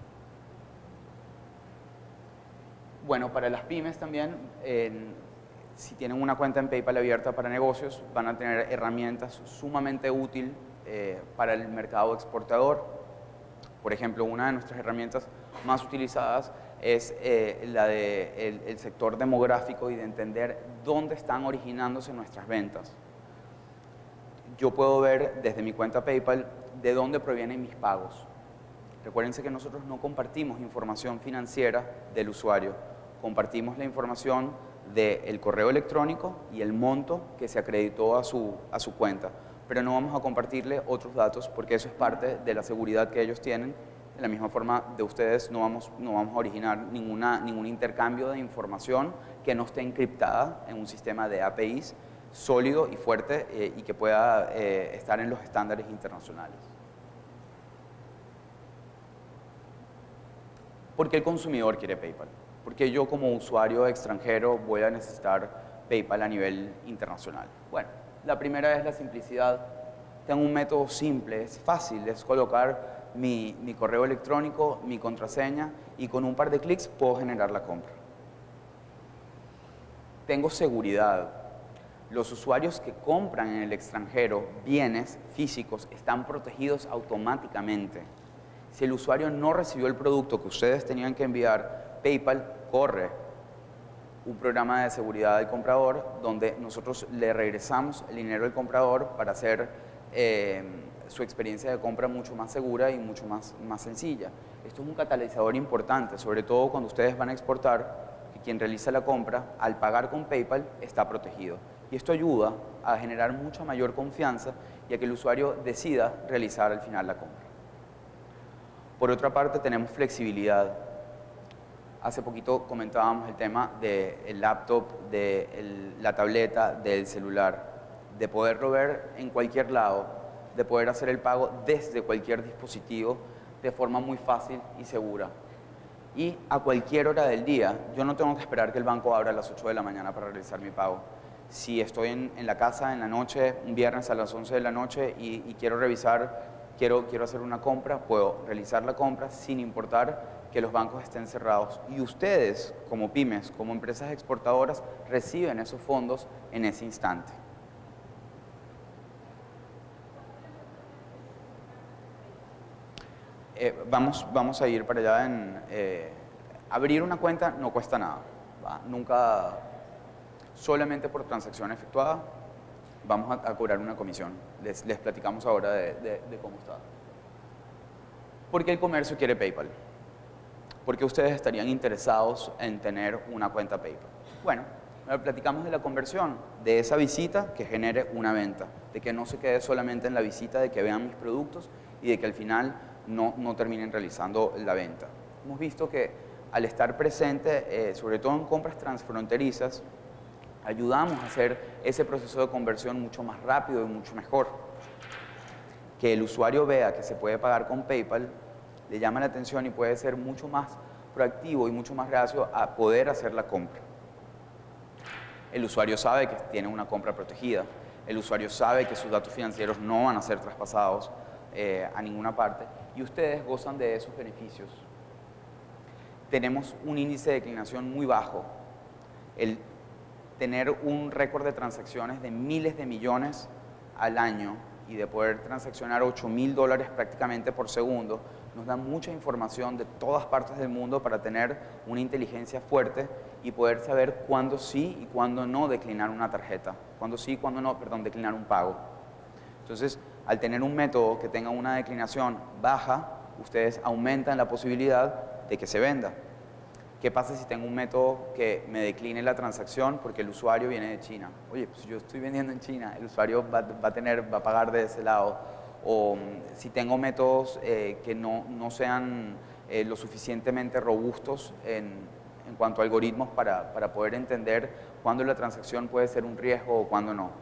Bueno, para las pymes también, si tienen una cuenta en PayPal abierta para negocios, van a tener herramientas sumamente útiles para el mercado exportador. Por ejemplo, una de nuestras herramientas más utilizadas es la del sector demográfico y de entender dónde están originándose nuestras ventas. Yo puedo ver desde mi cuenta PayPal de dónde provienen mis pagos. Recuérdense que nosotros no compartimos información financiera del usuario, compartimos la información del correo electrónico y el monto que se acreditó a su cuenta, pero no vamos a compartirle otros datos porque eso es parte de la seguridad que ellos tienen. De la misma forma de ustedes no vamos a originar ningún intercambio de información que no esté encriptada en un sistema de APIs sólido y fuerte y que pueda estar en los estándares internacionales. ¿Por qué el consumidor quiere PayPal? Porque yo como usuario extranjero voy a necesitar PayPal a nivel internacional. Bueno, la primera es la simplicidad. Tengo un método simple, es fácil, es colocar mi correo electrónico, mi contraseña y con un par de clics puedo generar la compra. Tengo seguridad. Los usuarios que compran en el extranjero bienes físicos están protegidos automáticamente. Si el usuario no recibió el producto que ustedes tenían que enviar, PayPal corre un programa de seguridad del comprador donde nosotros le regresamos el dinero del comprador para hacer su experiencia de compra mucho más segura y mucho más sencilla. Esto es un catalizador importante, sobre todo cuando ustedes van a exportar, que quien realiza la compra al pagar con PayPal está protegido. Y esto ayuda a generar mucha mayor confianza y a que el usuario decida realizar al final la compra. Por otra parte, tenemos flexibilidad. Hace poquito comentábamos el tema del laptop, de la tableta, del celular, de poderlo ver en cualquier lado, de poder hacer el pago desde cualquier dispositivo de forma muy fácil y segura. Y a cualquier hora del día, yo no tengo que esperar que el banco abra a las 8 de la mañana para realizar mi pago. Si estoy en la casa en la noche, un viernes a las 11 de la noche y quiero revisar, quiero hacer una compra, puedo realizar la compra sin importar que los bancos estén cerrados. Y ustedes, como pymes, como empresas exportadoras, reciben esos fondos en ese instante. Vamos a ir para allá. Abrir una cuenta no cuesta nada, ¿va? Nunca, solamente por transacción efectuada, vamos a cobrar una comisión. Les platicamos ahora de cómo está. ¿Por qué el comercio quiere PayPal? ¿Por qué ustedes estarían interesados en tener una cuenta PayPal? Bueno, platicamos de la conversión, de esa visita que genere una venta, de que no se quede solamente en la visita, de que vean mis productos y de que al final no terminen realizando la venta. Hemos visto que al estar presente, sobre todo en compras transfronterizas, ayudamos a hacer ese proceso de conversión mucho más rápido y mucho mejor. Que el usuario vea que se puede pagar con PayPal, le llama la atención y puede ser mucho más proactivo y mucho más reacio a poder hacer la compra. El usuario sabe que tiene una compra protegida, el usuario sabe que sus datos financieros no van a ser traspasados a ninguna parte y ustedes gozan de esos beneficios. Tenemos un índice de declinación muy bajo. El tener un récord de transacciones de miles de millones al año y de poder transaccionar $8.000 prácticamente por segundo, nos da mucha información de todas partes del mundo para tener una inteligencia fuerte y poder saber cuándo sí y cuándo no declinar una tarjeta, cuándo sí y cuándo no, perdón, declinar un pago. Entonces, al tener un método que tenga una declinación baja, ustedes aumentan la posibilidad de que se venda. ¿Qué pasa si tengo un método que me decline la transacción porque el usuario viene de China? Oye, pues yo estoy vendiendo en China, el usuario va a pagar de ese lado. O si tengo métodos que no sean lo suficientemente robustos en cuanto a algoritmos para poder entender cuándo la transacción puede ser un riesgo o cuándo no.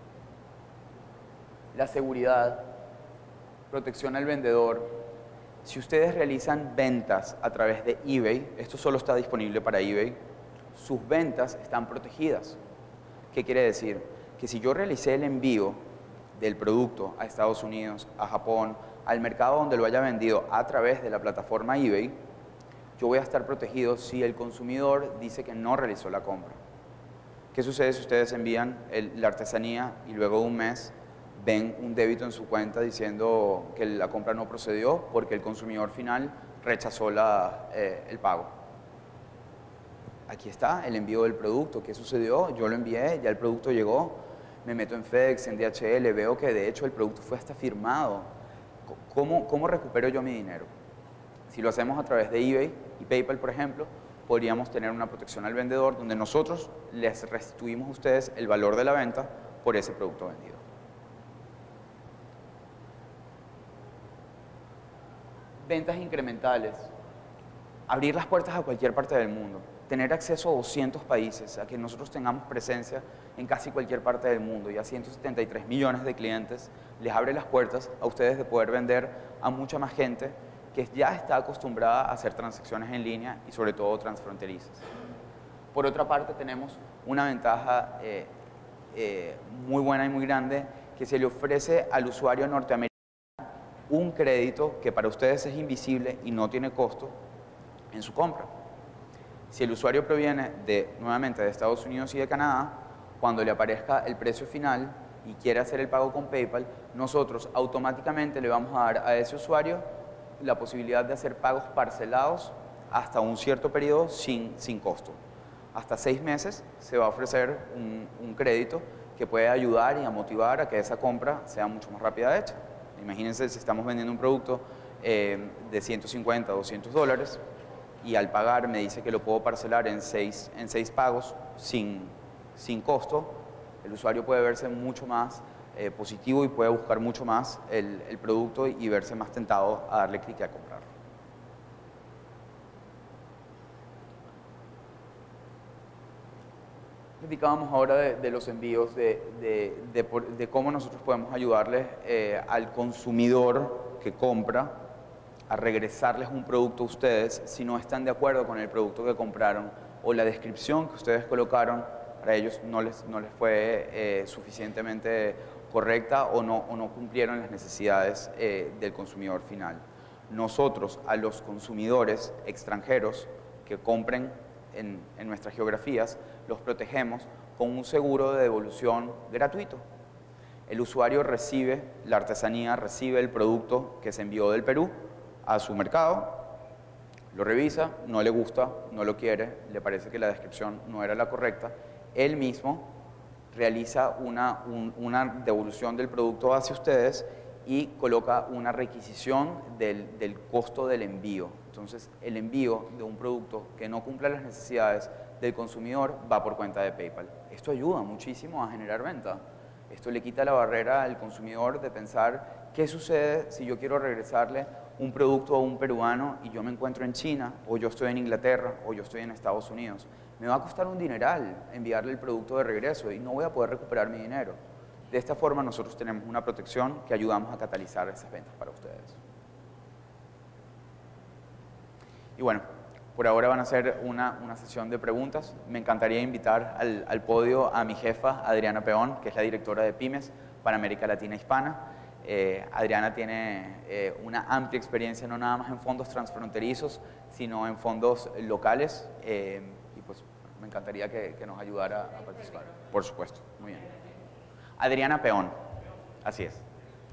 La seguridad, protección al vendedor. Si ustedes realizan ventas a través de eBay, esto solo está disponible para eBay, sus ventas están protegidas. ¿Qué quiere decir? Que si yo realicé el envío del producto a Estados Unidos, a Japón, al mercado donde lo haya vendido a través de la plataforma eBay, yo voy a estar protegido si el consumidor dice que no realizó la compra. ¿Qué sucede si ustedes envían la artesanía y luego de un mes ven un débito en su cuenta diciendo que la compra no procedió porque el consumidor final rechazó el pago? Aquí está el envío del producto. ¿Qué sucedió? Yo lo envié, ya el producto llegó, me meto en FedEx, en DHL, veo que de hecho el producto fue hasta firmado. ¿Cómo recupero yo mi dinero? Si lo hacemos a través de eBay y PayPal, por ejemplo, podríamos tener una protección al vendedor donde nosotros les restituimos a ustedes el valor de la venta por ese producto vendido. Ventas incrementales. Abrir las puertas a cualquier parte del mundo. Tener acceso a 200 países, a que nosotros tengamos presencia en casi cualquier parte del mundo y a 173 millones de clientes, les abre las puertas a ustedes de poder vender a mucha más gente que ya está acostumbrada a hacer transacciones en línea y sobre todo transfronterizas. Por otra parte, tenemos una ventaja muy buena y muy grande que se le ofrece al usuario norteamericano un crédito que para ustedes es invisible y no tiene costo en su compra. Si el usuario proviene nuevamente de Estados Unidos y de Canadá, cuando le aparezca el precio final y quiere hacer el pago con PayPal, nosotros automáticamente le vamos a dar a ese usuario la posibilidad de hacer pagos parcelados hasta un cierto periodo sin costo. Hasta 6 meses se va a ofrecer un crédito que puede ayudar y a motivar a que esa compra sea mucho más rápida de hecha. Imagínense si estamos vendiendo un producto de 150, 200 dólares y al pagar me dice que lo puedo parcelar en 6 pagos sin costo, el usuario puede verse mucho más positivo y puede buscar mucho más el producto y verse más tentado a darle clic a comprarlo. Platicábamos ahora de los envíos, de cómo nosotros podemos ayudarles al consumidor que compra a regresarles un producto a ustedes si no están de acuerdo con el producto que compraron o la descripción que ustedes colocaron para ellos no les fue suficientemente correcta o no cumplieron las necesidades del consumidor final. Nosotros a los consumidores extranjeros que compren en nuestras geografías los protegemos con un seguro de devolución gratuito. El usuario recibe la artesanía, recibe el producto que se envió del Perú a su mercado, lo revisa, no le gusta, no lo quiere, le parece que la descripción no era la correcta, él mismo realiza una devolución del producto hacia ustedes y coloca una requisición del costo del envío. Entonces, el envío de un producto que no cumpla las necesidades del consumidor va por cuenta de PayPal. Esto ayuda muchísimo a generar venta. Esto le quita la barrera al consumidor de pensar qué sucede si yo quiero regresarle un producto a un peruano y yo me encuentro en China, o yo estoy en Inglaterra, o yo estoy en Estados Unidos. Me va a costar un dineral enviarle el producto de regreso y no voy a poder recuperar mi dinero. De esta forma nosotros tenemos una protección que ayudamos a catalizar esas ventas para ustedes. Y bueno, por ahora van a ser una sesión de preguntas. Me encantaría invitar al podio a mi jefa, Adriana Peón, que es la directora de Pymes para América Latina Hispana. Adriana tiene una amplia experiencia no nada más en fondos transfronterizos, sino en fondos locales. Y pues me encantaría que nos ayudara a participar. Por supuesto, muy bien. Adriana Peón, así es.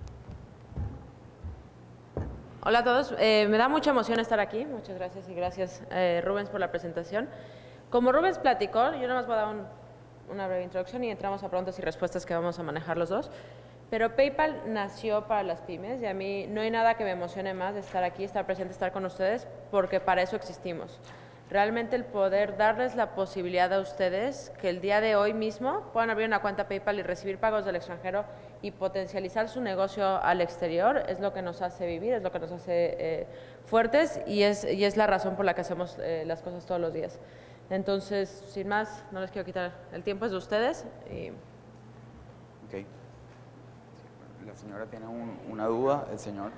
Hola a todos, me da mucha emoción estar aquí, muchas gracias y gracias Rubens por la presentación. Como Rubens platicó, yo nada más voy a dar una breve introducción y entramos a preguntas y respuestas que vamos a manejar los dos. Pero PayPal nació para las pymes y a mí no hay nada que me emocione más de estar aquí, estar presente, estar con ustedes, porque para eso existimos. Realmente el poder darles la posibilidad a ustedes que el día de hoy mismo puedan abrir una cuenta PayPal y recibir pagos del extranjero y potencializar su negocio al exterior es lo que nos hace vivir, es lo que nos hace fuertes y es la razón por la que hacemos las cosas todos los días. Entonces, sin más, no les quiero quitar el tiempo, es de ustedes. Ok. La señora tiene una duda, el señor.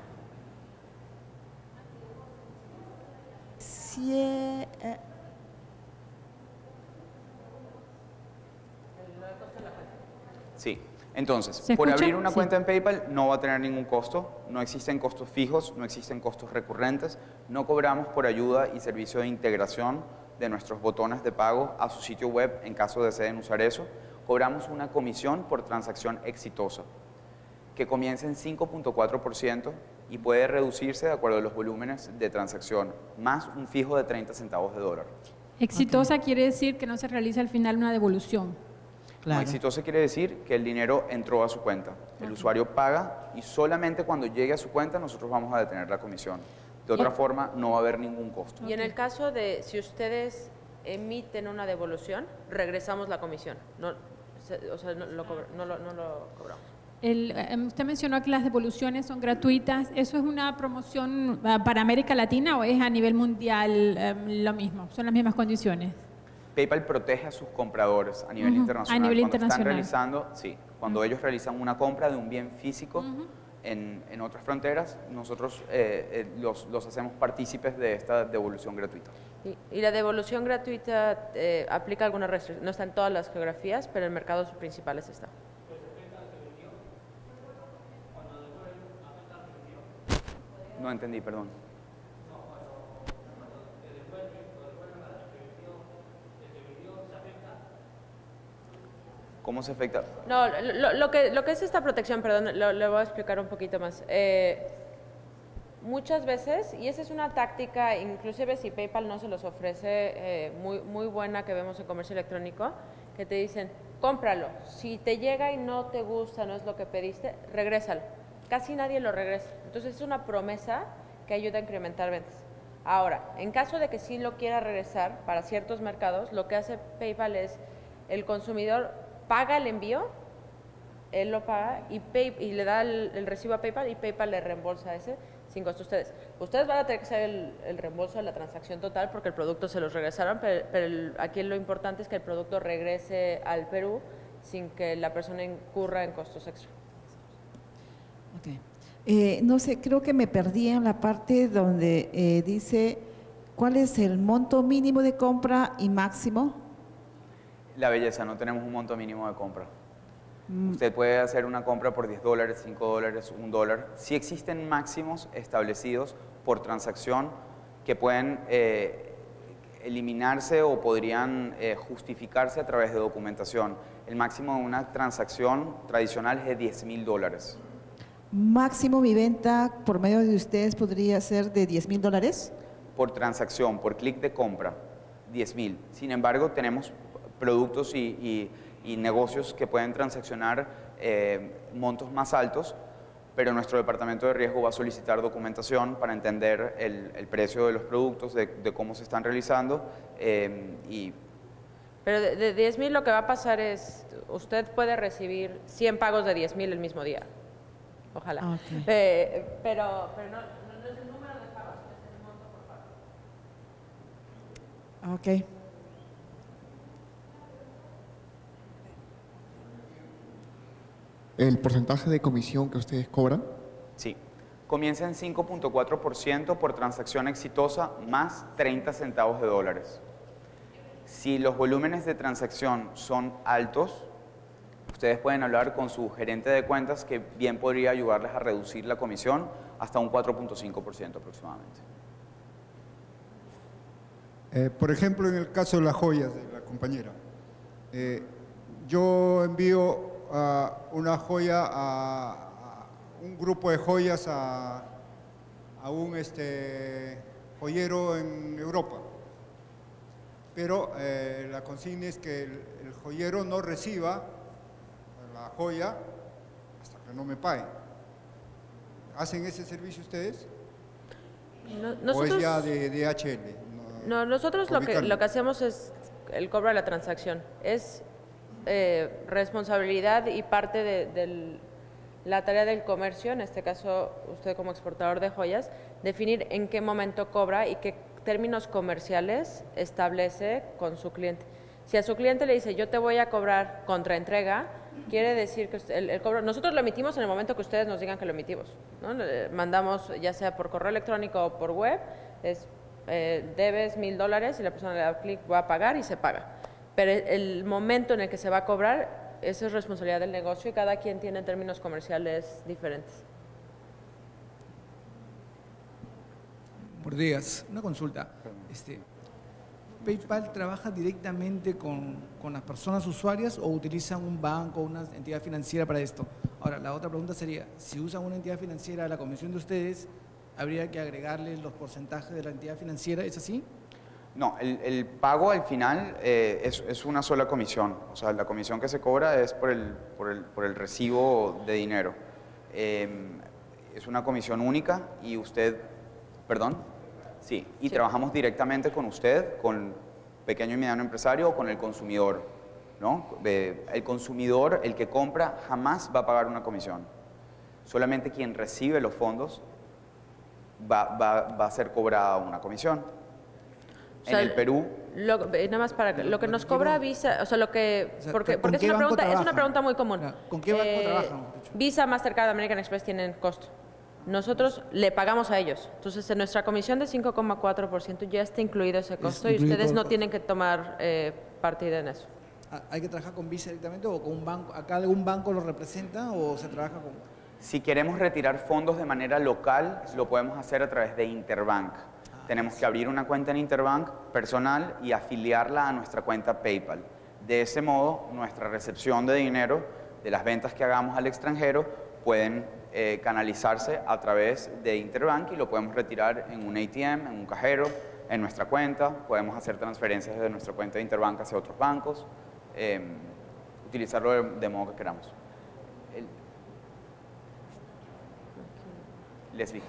Sí, entonces, por abrir una cuenta en PayPal no va a tener ningún costo, no existen costos fijos, no existen costos recurrentes, no cobramos por ayuda y servicio de integración de nuestros botones de pago a su sitio web en caso deseen usar eso. Cobramos una comisión por transacción exitosa, que comienza en 5.4% y puede reducirse de acuerdo a los volúmenes de transacción, más un fijo de 30 centavos de dólar. Exitosa quiere decir que no se realiza al final una devolución. Claro. No, exitosa quiere decir que el dinero entró a su cuenta. El usuario paga y solamente cuando llegue a su cuenta nosotros vamos a detener la comisión. De otra forma, no va a haber ningún costo. Y en el caso de si ustedes emiten una devolución, regresamos la comisión. No, o sea, no lo cobramos. Usted mencionó que las devoluciones son gratuitas. ¿Eso es una promoción para América Latina o es a nivel mundial lo mismo? ¿Son las mismas condiciones? PayPal protege a sus compradores a nivel internacional. A nivel cuando internacional. Están realizando, sí, cuando ellos realizan una compra de un bien físico en otras fronteras, nosotros los hacemos partícipes de esta devolución gratuita. Y la devolución gratuita aplica alguna restricción, no está en todas las geografías, pero en mercados principales está. No entendí, perdón. ¿Cómo se afecta? No, lo que es esta protección, perdón, le voy a explicar un poquito más. Muchas veces, y esa es una táctica, inclusive si PayPal no se los ofrece, muy buena que vemos en comercio electrónico, que te dicen, cómpralo. Si te llega y no te gusta, no es lo que pediste, regrésalo. Casi nadie lo regresa. Entonces es una promesa que ayuda a incrementar ventas. Ahora, en caso de que sí lo quiera regresar para ciertos mercados, lo que hace PayPal es el consumidor paga el envío, él lo paga y le da el recibo a PayPal y PayPal le reembolsa ese sin costo a ustedes. Ustedes van a tener que hacer el reembolso de la transacción total porque el producto se los regresaron, pero aquí lo importante es que el producto regrese al Perú sin que la persona incurra en costos extra. Okay. No sé, creo que me perdí en la parte donde dice cuál es el monto mínimo de compra y máximo. La belleza, no tenemos un monto mínimo de compra. Usted puede hacer una compra por $10, $5, $1. Sí existen máximos establecidos por transacción que pueden eliminarse o podrían justificarse a través de documentación. El máximo de una transacción tradicional es de $10.000. Máximo mi venta por medio de ustedes podría ser de $10.000. Por transacción, por clic de compra, 10.000. Sin embargo, tenemos productos y negocios que pueden transaccionar montos más altos pero nuestro departamento de riesgo va a solicitar documentación para entender el precio de los productos, de cómo se están realizando y... Pero de 10,000 lo que va a pasar es, usted puede recibir 100 pagos de 10,000 el mismo día. Ojalá. Okay. Pero no es el número de pagos, es el monto por pago. Ok. ¿El porcentaje de comisión que ustedes cobran? Sí. Comienza en 5.4% por transacción exitosa más 30 centavos de dólares. Si los volúmenes de transacción son altos, ustedes pueden hablar con su gerente de cuentas que bien podría ayudarles a reducir la comisión hasta un 4.5% aproximadamente. Por ejemplo, en el caso de las joyas de la compañera, yo envío una joya a un grupo de joyas a un joyero en Europa, pero la consigna es que el joyero no reciba la joya hasta que no me paguen. ¿Hacen ese servicio ustedes? ¿O es ya de DHL? No, nosotros lo que hacemos es el cobro de la transacción. Es responsabilidad y parte de la tarea del comercio, en este caso usted como exportador de joyas, definir en qué momento cobra y qué términos comerciales establece con su cliente. Si a su cliente le dice, yo te voy a cobrar contra entrega, quiere decir que el cobro, nosotros lo emitimos en el momento que ustedes nos digan que lo emitimos, ¿no? Mandamos ya sea por correo electrónico o por web, debes $1,000 y la persona le da clic, va a pagar y se paga. Pero el momento en el que se va a cobrar, eso es responsabilidad del negocio y cada quien tiene términos comerciales diferentes. Buenos días, una consulta. ¿PayPal trabaja directamente con las personas usuarias o utilizan un banco o una entidad financiera para esto? Ahora, la otra pregunta sería, si usan una entidad financiera a la comisión de ustedes, ¿habría que agregarles los porcentajes de la entidad financiera? ¿Es así? No, el pago al final es una sola comisión. O sea, la comisión que se cobra es por el recibo de dinero. Es una comisión única y usted, perdón, sí, y sí, trabajamos directamente con usted, con pequeño y mediano empresario o con el consumidor, ¿no? El consumidor, el que compra, jamás va a pagar una comisión. Solamente quien recibe los fondos va a ser cobrada una comisión. O sea, en el Perú. Nada más para lo que nos cobra Visa, o sea, porque es una pregunta muy común. ¿Con qué banco trabajan? Visa, Mastercard, American Express tienen costo. Nosotros le pagamos a ellos. Entonces, en nuestra comisión de 5,4% ya está incluido ese costo y ustedes no tienen que tomar partida en eso. ¿Hay que trabajar con Visa directamente o con un banco? ¿Acá algún banco lo representa o se trabaja con...? Si queremos retirar fondos de manera local, lo podemos hacer a través de Interbank. Tenemos que abrir una cuenta en Interbank personal y afiliarla a nuestra cuenta PayPal. De ese modo, nuestra recepción de dinero de las ventas que hagamos al extranjero pueden canalizarse a través de Interbank y lo podemos retirar en un ATM, en un cajero, en nuestra cuenta. Podemos hacer transferencias de nuestra cuenta de Interbank hacia otros bancos, utilizarlo de modo que queramos. Leslie.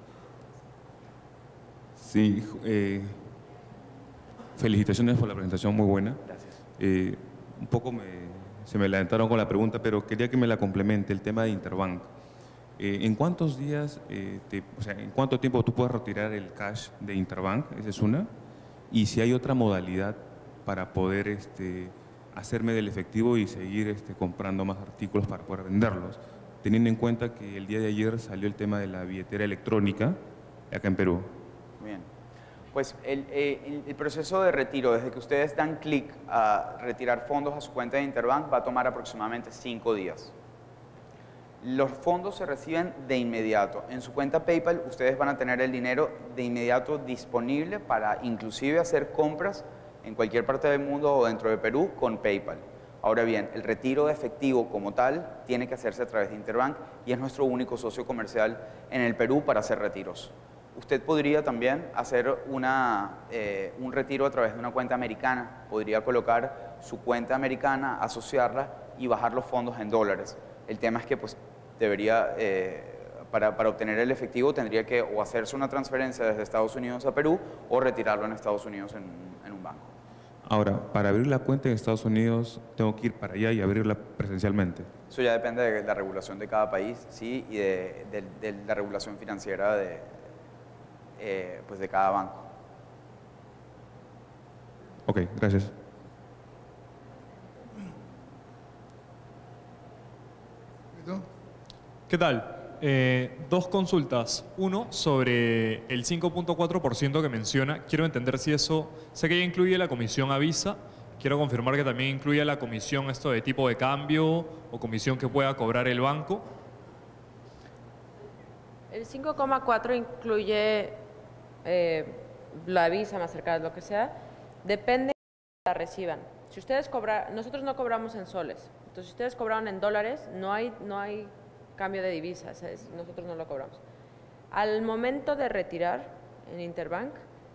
Sí, felicitaciones por la presentación, muy buena. Gracias. Un poco se me adelantaron con la pregunta, pero quería que me la complemente el tema de Interbank. ¿En cuántos días, en cuánto tiempo tú puedes retirar el cash de Interbank? Esa es una. Y si hay otra modalidad para poder hacerme del efectivo y seguir comprando más artículos para poder venderlos, teniendo en cuenta que el día de ayer salió el tema de la billetera electrónica acá en Perú. Bien. Pues el proceso de retiro, desde que ustedes dan clic a retirar fondos a su cuenta de Interbank, va a tomar aproximadamente 5 días. Los fondos se reciben de inmediato. En su cuenta PayPal, ustedes van a tener el dinero de inmediato disponible para inclusive hacer compras en cualquier parte del mundo o dentro de Perú con PayPal. Ahora bien, el retiro de efectivo como tal tiene que hacerse a través de Interbank y es nuestro único socio comercial en el Perú para hacer retiros. Usted podría también hacer un retiro a través de una cuenta americana. Podría colocar su cuenta americana, asociarla y bajar los fondos en dólares. El tema es que pues, debería para obtener el efectivo tendría que o hacerse una transferencia desde Estados Unidos a Perú o retirarlo en Estados Unidos en un banco. Ahora, para abrir la cuenta en Estados Unidos, tengo que ir para allá y abrirla presencialmente. Eso ya depende de la regulación de cada país, sí, y de la regulación financiera pues de cada banco. Ok, gracias. ¿Qué tal? Dos consultas. Uno, sobre el 5.4% que menciona. Quiero entender si eso, sé que ya incluye la comisión a Visa. Quiero confirmar que también incluye la comisión esto de tipo de cambio o comisión que pueda cobrar el banco. El 5,4 incluye la Visa, Mastercard, lo que sea. Depende de que la reciban. Si ustedes cobran, nosotros no cobramos en soles. Entonces, si ustedes cobraron en dólares, no hay cambio de divisas, nosotros no lo cobramos. Al momento de retirar en Interbank,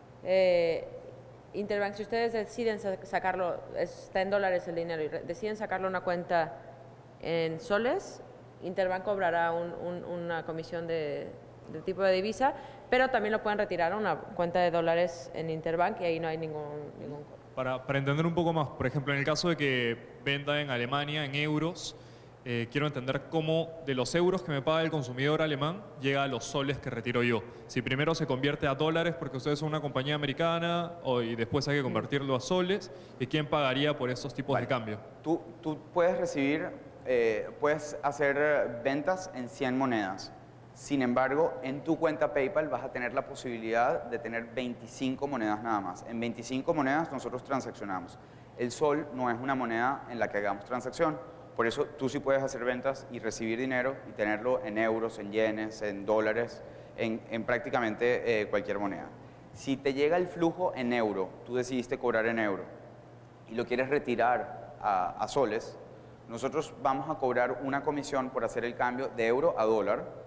si ustedes deciden sacarlo, está en dólares el dinero, y deciden sacarlo a una cuenta en soles, Interbank cobrará una comisión de tipo de divisa, pero también lo pueden retirar a una cuenta de dólares en Interbank y ahí no hay ningún cobro. Para entender un poco más, por ejemplo, en el caso de que venda en Alemania en euros, quiero entender cómo de los euros que me paga el consumidor alemán llega a los soles que retiro yo. Si primero se convierte a dólares porque ustedes son una compañía americana y después hay que convertirlo a soles, ¿y quién pagaría por estos tipos de cambio? Tú puedes recibir, puedes hacer ventas en 100 monedas. Sin embargo, en tu cuenta PayPal vas a tener la posibilidad de tener 25 monedas nada más. En 25 monedas nosotros transaccionamos. El sol no es una moneda en la que hagamos transacción. Por eso tú sí puedes hacer ventas y recibir dinero y tenerlo en euros, en yenes, en dólares, en prácticamente cualquier moneda. Si te llega el flujo en euro, tú decidiste cobrar en euro y lo quieres retirar a soles, nosotros vamos a cobrar una comisión por hacer el cambio de euro a dólar.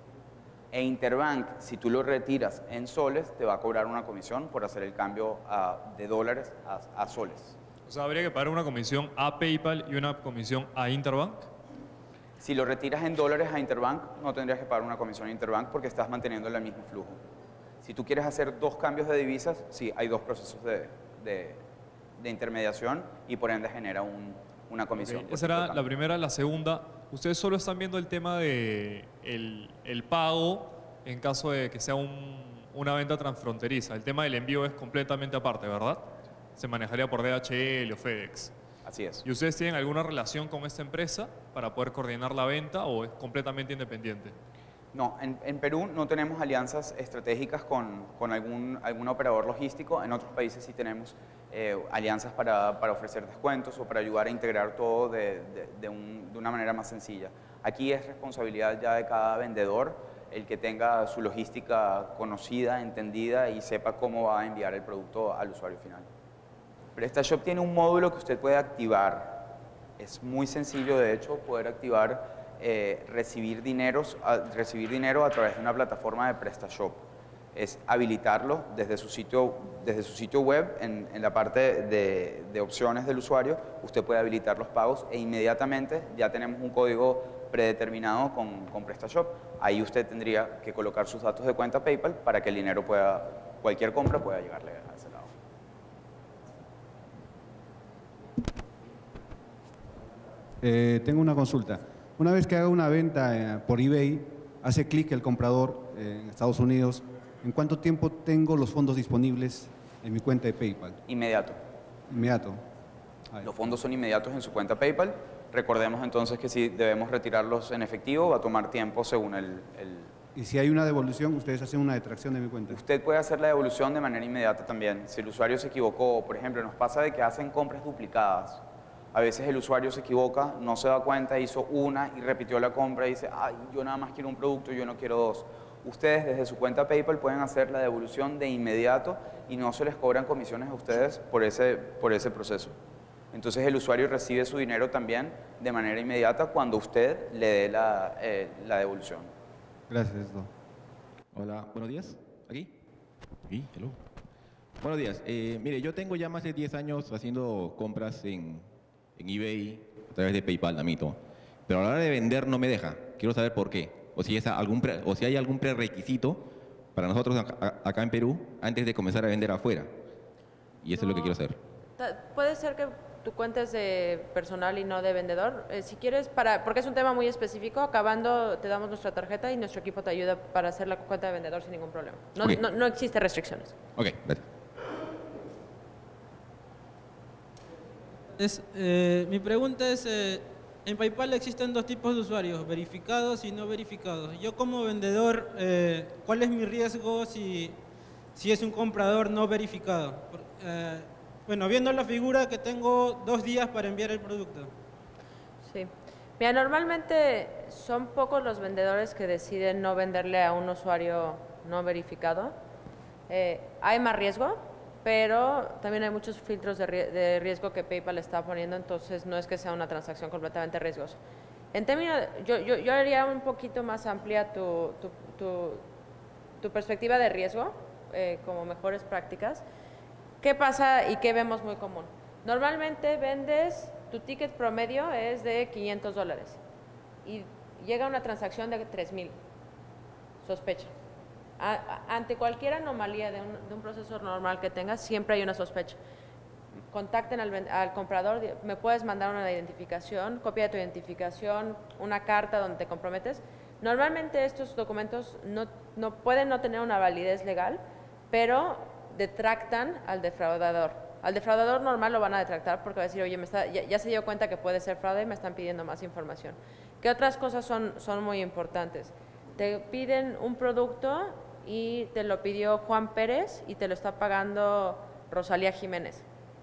E Interbank, si tú lo retiras en soles, te va a cobrar una comisión por hacer el cambio de dólares a soles. O sea, ¿habría que pagar una comisión a PayPal y una comisión a Interbank? Si lo retiras en dólares a Interbank, no tendrías que pagar una comisión a Interbank porque estás manteniendo el mismo flujo. Si tú quieres hacer dos cambios de divisas, sí, hay dos procesos de intermediación y por ende genera una comisión. Okay. Esa era la primera. La segunda, ustedes solo están viendo el tema de el pago en caso de que sea una venta transfronteriza. El tema del envío es completamente aparte, ¿verdad? Se manejaría por DHL o FedEx. Así es. ¿Y ustedes tienen alguna relación con esta empresa para poder coordinar la venta o es completamente independiente? No, en Perú no tenemos alianzas estratégicas con algún operador logístico. En otros países sí tenemos alianzas para ofrecer descuentos o para ayudar a integrar todo de una manera más sencilla. Aquí es responsabilidad ya de cada vendedor el que tenga su logística conocida, entendida y sepa cómo va a enviar el producto al usuario final. PrestaShop tiene un módulo que usted puede activar. Es muy sencillo, de hecho, poder activar recibir dinero a través de una plataforma de PrestaShop. Es habilitarlo desde su sitio web, en la parte de opciones del usuario, usted puede habilitar los pagos e inmediatamente ya tenemos un código predeterminado con PrestaShop. Ahí usted tendría que colocar sus datos de cuenta PayPal para que el dinero cualquier compra pueda llegarle a ese lado. Tengo una consulta. Una vez que haga una venta por eBay, hace clic el comprador en Estados Unidos, ¿en cuánto tiempo tengo los fondos disponibles en mi cuenta de PayPal? Inmediato. Inmediato. Los fondos son inmediatos en su cuenta PayPal. Recordemos entonces que si debemos retirarlos en efectivo, va a tomar tiempo según Y si hay una devolución, ustedes hacen una detracción de mi cuenta. Usted puede hacer la devolución de manera inmediata también. Si el usuario se equivocó, por ejemplo, nos pasa de que hacen compras duplicadas. A veces el usuario se equivoca, no se da cuenta, hizo una y repitió la compra y dice, ay, yo nada más quiero un producto, yo no quiero dos. Ustedes desde su cuenta PayPal pueden hacer la devolución de inmediato y no se les cobran comisiones a ustedes por ese proceso. Entonces el usuario recibe su dinero también de manera inmediata cuando usted le dé la devolución. Gracias, doctor. Hola, buenos días. ¿Aquí? Sí, hello. Buenos días. Mire, yo tengo ya más de 10 años haciendo compras en eBay a través de PayPal, amito. Pero a la hora de vender no me deja. Quiero saber por qué. o si hay algún prerequisito para nosotros acá en Perú antes de comenzar a vender afuera. Y eso es lo que quiero saber. Puede ser que tu cuenta es de personal y no de vendedor. Si quieres, porque es un tema muy específico, acabando te damos nuestra tarjeta y nuestro equipo te ayuda para hacer la cuenta de vendedor sin ningún problema. No existe restricciones. Ok, gracias. Mi pregunta es, en PayPal existen dos tipos de usuarios, verificados y no verificados. Yo como vendedor, ¿cuál es mi riesgo si es un comprador no verificado? Bueno, viendo la figura que tengo 2 días para enviar el producto. Sí. Mira, normalmente son pocos los vendedores que deciden no venderle a un usuario no verificado. Hay más riesgo, pero también hay muchos filtros de riesgo que PayPal está poniendo, entonces no es que sea una transacción completamente riesgosa. En términos, yo haría un poquito más amplia tu perspectiva de riesgo, como mejores prácticas. ¿Qué pasa y qué vemos muy común? Normalmente vendes, tu ticket promedio es de $500 y llega una transacción de 3,000. Sospecha. Ante cualquier anomalía de un proceso normal que tengas, siempre hay una sospecha. Contacten al comprador, me puedes mandar una identificación, copia de tu identificación, una carta donde te comprometes. Normalmente estos documentos no pueden no tener una validez legal, pero detractan al defraudador. Al defraudador normal lo van a detractar porque va a decir, oye, ya se dio cuenta que puede ser fraude y me están pidiendo más información. ¿Qué otras cosas son muy importantes? Te piden un producto y te lo pidió Juan Pérez y te lo está pagando Rosalía Jiménez.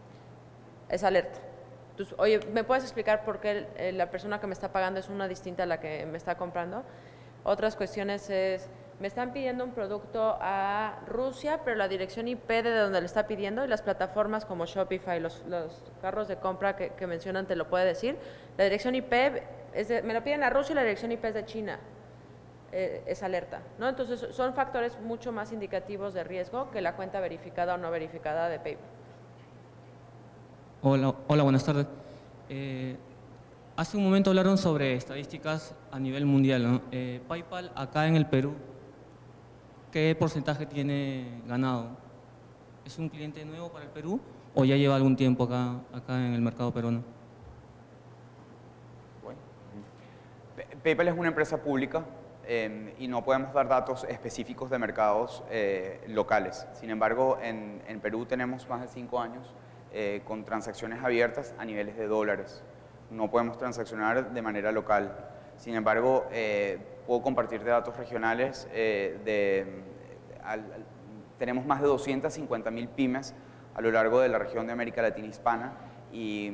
Es alerta. Entonces, oye, ¿me puedes explicar por qué la persona que me está pagando es una distinta a la que me está comprando? Otras cuestiones es, me están pidiendo un producto a Rusia, pero la dirección IP de donde le está pidiendo y las plataformas como Shopify, los carros de compra que mencionan te lo puede decir. La dirección IP, me lo piden a Rusia y la dirección IP es de China. Es alerta, ¿no? Entonces son factores mucho más indicativos de riesgo que la cuenta verificada o no verificada de PayPal. Hola, buenas tardes. Hace un momento hablaron sobre estadísticas a nivel mundial, ¿no? PayPal acá en el Perú, ¿qué porcentaje tiene ganado? ¿Es un cliente nuevo para el Perú o ya lleva algún tiempo acá en el mercado peruano? Bueno. PayPal es una empresa pública y no podemos dar datos específicos de mercados locales. Sin embargo, en Perú tenemos más de 5 años con transacciones abiertas a niveles de dólares. No podemos transaccionar de manera local. Sin embargo, puedo compartir datos regionales. Tenemos más de 250.000 pymes a lo largo de la región de América Latina Hispana y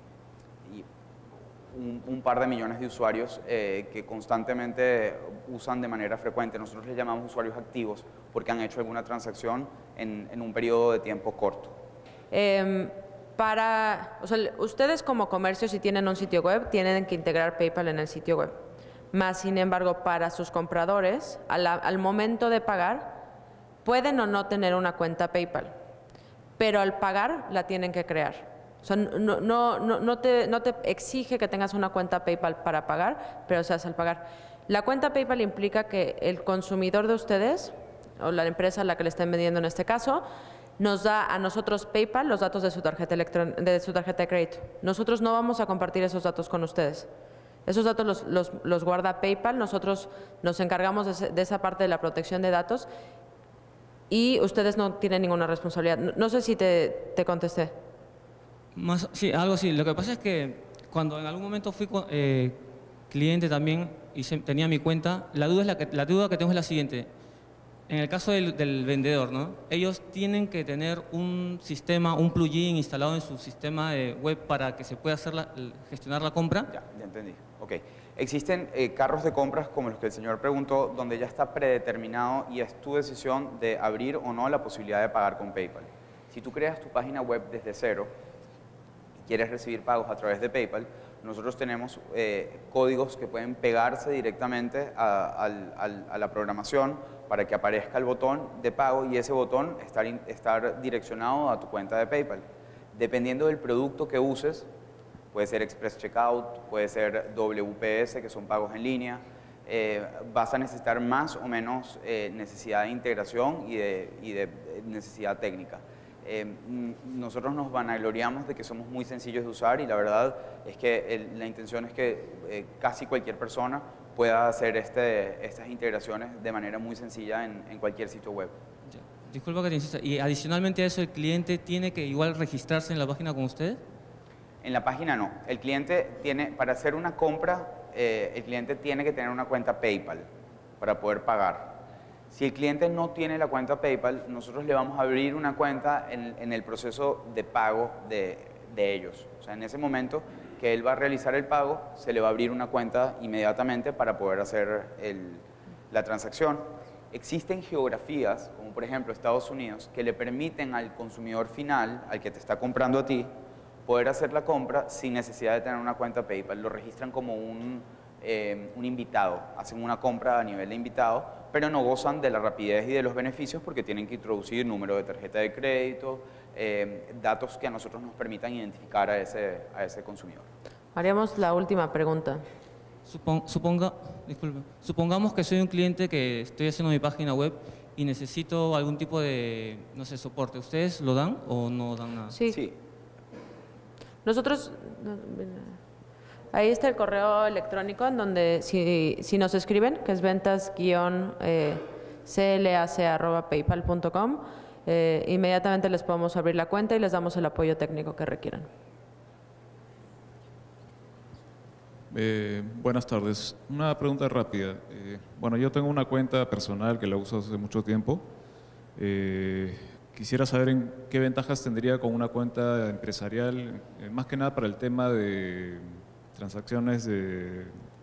un par de millones de usuarios que constantemente usan de manera frecuente. Nosotros les llamamos usuarios activos porque han hecho alguna transacción en un periodo de tiempo corto. Ustedes como comercio, si tienen un sitio web, tienen que integrar PayPal en el sitio web. Más, sin embargo, para sus compradores, al momento de pagar, pueden o no tener una cuenta PayPal, pero al pagar la tienen que crear. O sea, no te exige que tengas una cuenta PayPal para pagar, pero se hace al pagar. La cuenta PayPal implica que el consumidor de ustedes, o la empresa a la que le estén vendiendo en este caso, nos da a nosotros PayPal los datos de su tarjeta de crédito. Nosotros no vamos a compartir esos datos con ustedes. Esos datos los guarda PayPal, nosotros nos encargamos de esa parte de la protección de datos y ustedes no tienen ninguna responsabilidad. No sé si te contesté. Sí, algo así. Lo que pasa es que cuando en algún momento fui cliente también y tenía mi cuenta, la duda que tengo es la siguiente. En el caso del vendedor, ¿no? Ellos tienen que tener un sistema, un plugin instalado en su sistema de web para que se pueda gestionar la compra. Ya entendí. Ok. Existen carros de compras como los que el señor preguntó, donde ya está predeterminado y es tu decisión de abrir o no la posibilidad de pagar con PayPal. Si tú creas tu página web desde cero y quieres recibir pagos a través de PayPal, nosotros tenemos códigos que pueden pegarse directamente a la programación para que aparezca el botón de pago y ese botón estar direccionado a tu cuenta de PayPal. Dependiendo del producto que uses, puede ser Express Checkout, puede ser WPS, que son pagos en línea, vas a necesitar más o menos necesidad de integración y de necesidad técnica. Nosotros nos vanagloriamos de que somos muy sencillos de usar y la verdad es que la intención es que casi cualquier persona pueda hacer estas integraciones de manera muy sencilla en cualquier sitio web. Ya. Disculpa que te insista. ¿Y adicionalmente a eso el cliente tiene que igual registrarse en la página con ustedes? En la página no. El cliente tiene, para hacer una compra, el cliente tiene que tener una cuenta PayPal para poder pagar. Si el cliente no tiene la cuenta PayPal, nosotros le vamos a abrir una cuenta en el proceso de pago de ellos. O sea, en ese momento que él va a realizar el pago, se le va a abrir una cuenta inmediatamente para poder hacer la transacción. Existen geografías, como por ejemplo Estados Unidos, que le permiten al consumidor final, al que te está comprando a ti, poder hacer la compra sin necesidad de tener una cuenta PayPal. Lo registran como un invitado, hacen una compra a nivel de invitado, pero no gozan de la rapidez y de los beneficios porque tienen que introducir número de tarjeta de crédito, datos que a nosotros nos permitan identificar a ese consumidor. Haríamos la última pregunta. Supongamos que soy un cliente que estoy haciendo mi página web y necesito algún tipo de, no sé, soporte. ¿Ustedes lo dan o no dan nada? Sí. Nosotros, ahí está el correo electrónico en donde si nos escriben, que es ventas-clac@paypal.com, inmediatamente les podemos abrir la cuenta y les damos el apoyo técnico que requieran. Buenas tardes. Una pregunta rápida. Bueno, yo tengo una cuenta personal que la uso hace mucho tiempo. Quisiera saber en qué ventajas tendría con una cuenta empresarial, más que nada para el tema de transacciones de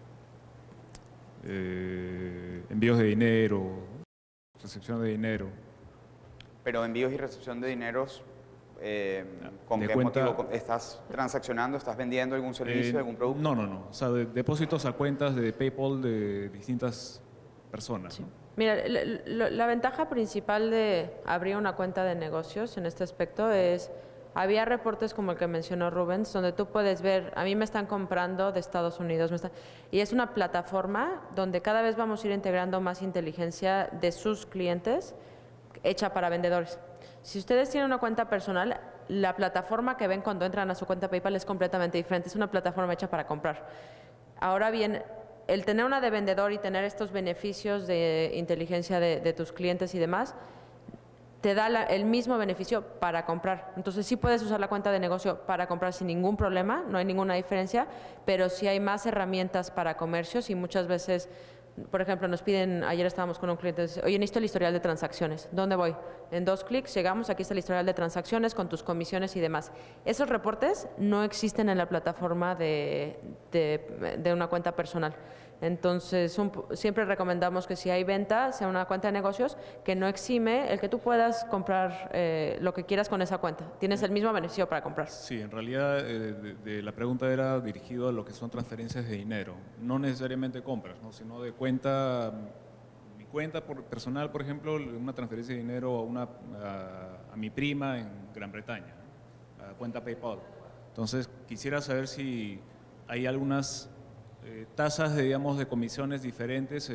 envíos de dinero, recepción de dinero. Pero envíos y recepción de dineros, ¿con de qué cuenta, motivo? ¿Estás transaccionando? ¿Estás vendiendo algún servicio, algún producto? No. O sea, depósitos a cuentas de PayPal de distintas personas. Sí. ¿No? Mira, la ventaja principal de abrir una cuenta de negocios en este aspecto es, había reportes como el que mencionó Rubens, donde tú puedes ver, a mí me están comprando de Estados Unidos, y es una plataforma donde cada vez vamos a ir integrando más inteligencia de sus clientes hecha para vendedores. Si ustedes tienen una cuenta personal, la plataforma que ven cuando entran a su cuenta PayPal es completamente diferente, es una plataforma hecha para comprar. Ahora bien, el tener una de vendedor y tener estos beneficios de inteligencia de tus clientes y demás, te da el mismo beneficio para comprar. Entonces sí puedes usar la cuenta de negocio para comprar sin ningún problema, no hay ninguna diferencia, pero sí hay más herramientas para comercios y muchas veces, por ejemplo, nos piden, ayer estábamos con un cliente, oye, necesito el historial de transacciones. ¿Dónde voy? En 2 clics llegamos, aquí está el historial de transacciones con tus comisiones y demás. Esos reportes no existen en la plataforma de una cuenta personal. Entonces, siempre recomendamos que si hay venta, sea una cuenta de negocios, que no exime el que tú puedas comprar lo que quieras con esa cuenta. Tienes el mismo beneficio para comprar. Sí, en realidad la pregunta era dirigido a lo que son transferencias de dinero, no necesariamente compras, ¿no? Sino de cuenta, mi cuenta personal, por ejemplo, una transferencia de dinero a mi prima en Gran Bretaña, a cuenta PayPal. Entonces, quisiera saber si hay algunas tasas, digamos, de comisiones diferentes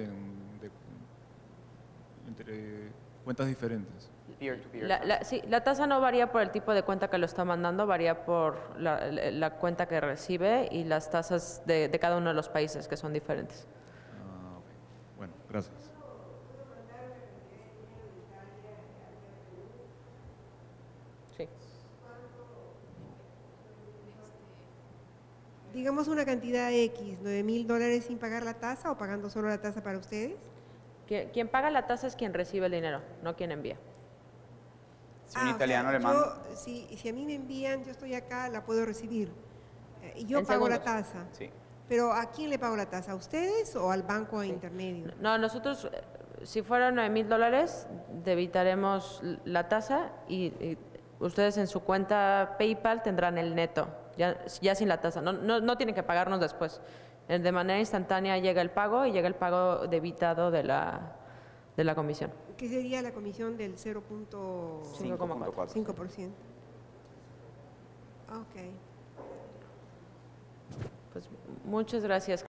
entre cuentas diferentes. Sí, la tasa no varía por el tipo de cuenta que lo está mandando, varía por la cuenta que recibe y las tasas de cada uno de los países que son diferentes. Okay. Bueno, gracias. Sí. Digamos una cantidad X, $9,000 sin pagar la tasa o pagando solo la tasa para ustedes. Quien paga la tasa es quien recibe el dinero, no quien envía. Si un italiano le manda. Si a mí me envían, yo estoy acá, la puedo recibir. Y yo En pago segundos. la tasa. Sí. Pero ¿a quién le pago la tasa? ¿A ustedes o al banco intermedio? No, nosotros, si fueran $9,000, debitaremos la tasa y ustedes en su cuenta PayPal tendrán el neto, ya sin la tasa. No tienen que pagarnos después. De manera instantánea llega el pago y llega el pago debitado de la comisión. ¿Qué sería la comisión del 0.5%? 5%. Ok. Pues muchas gracias.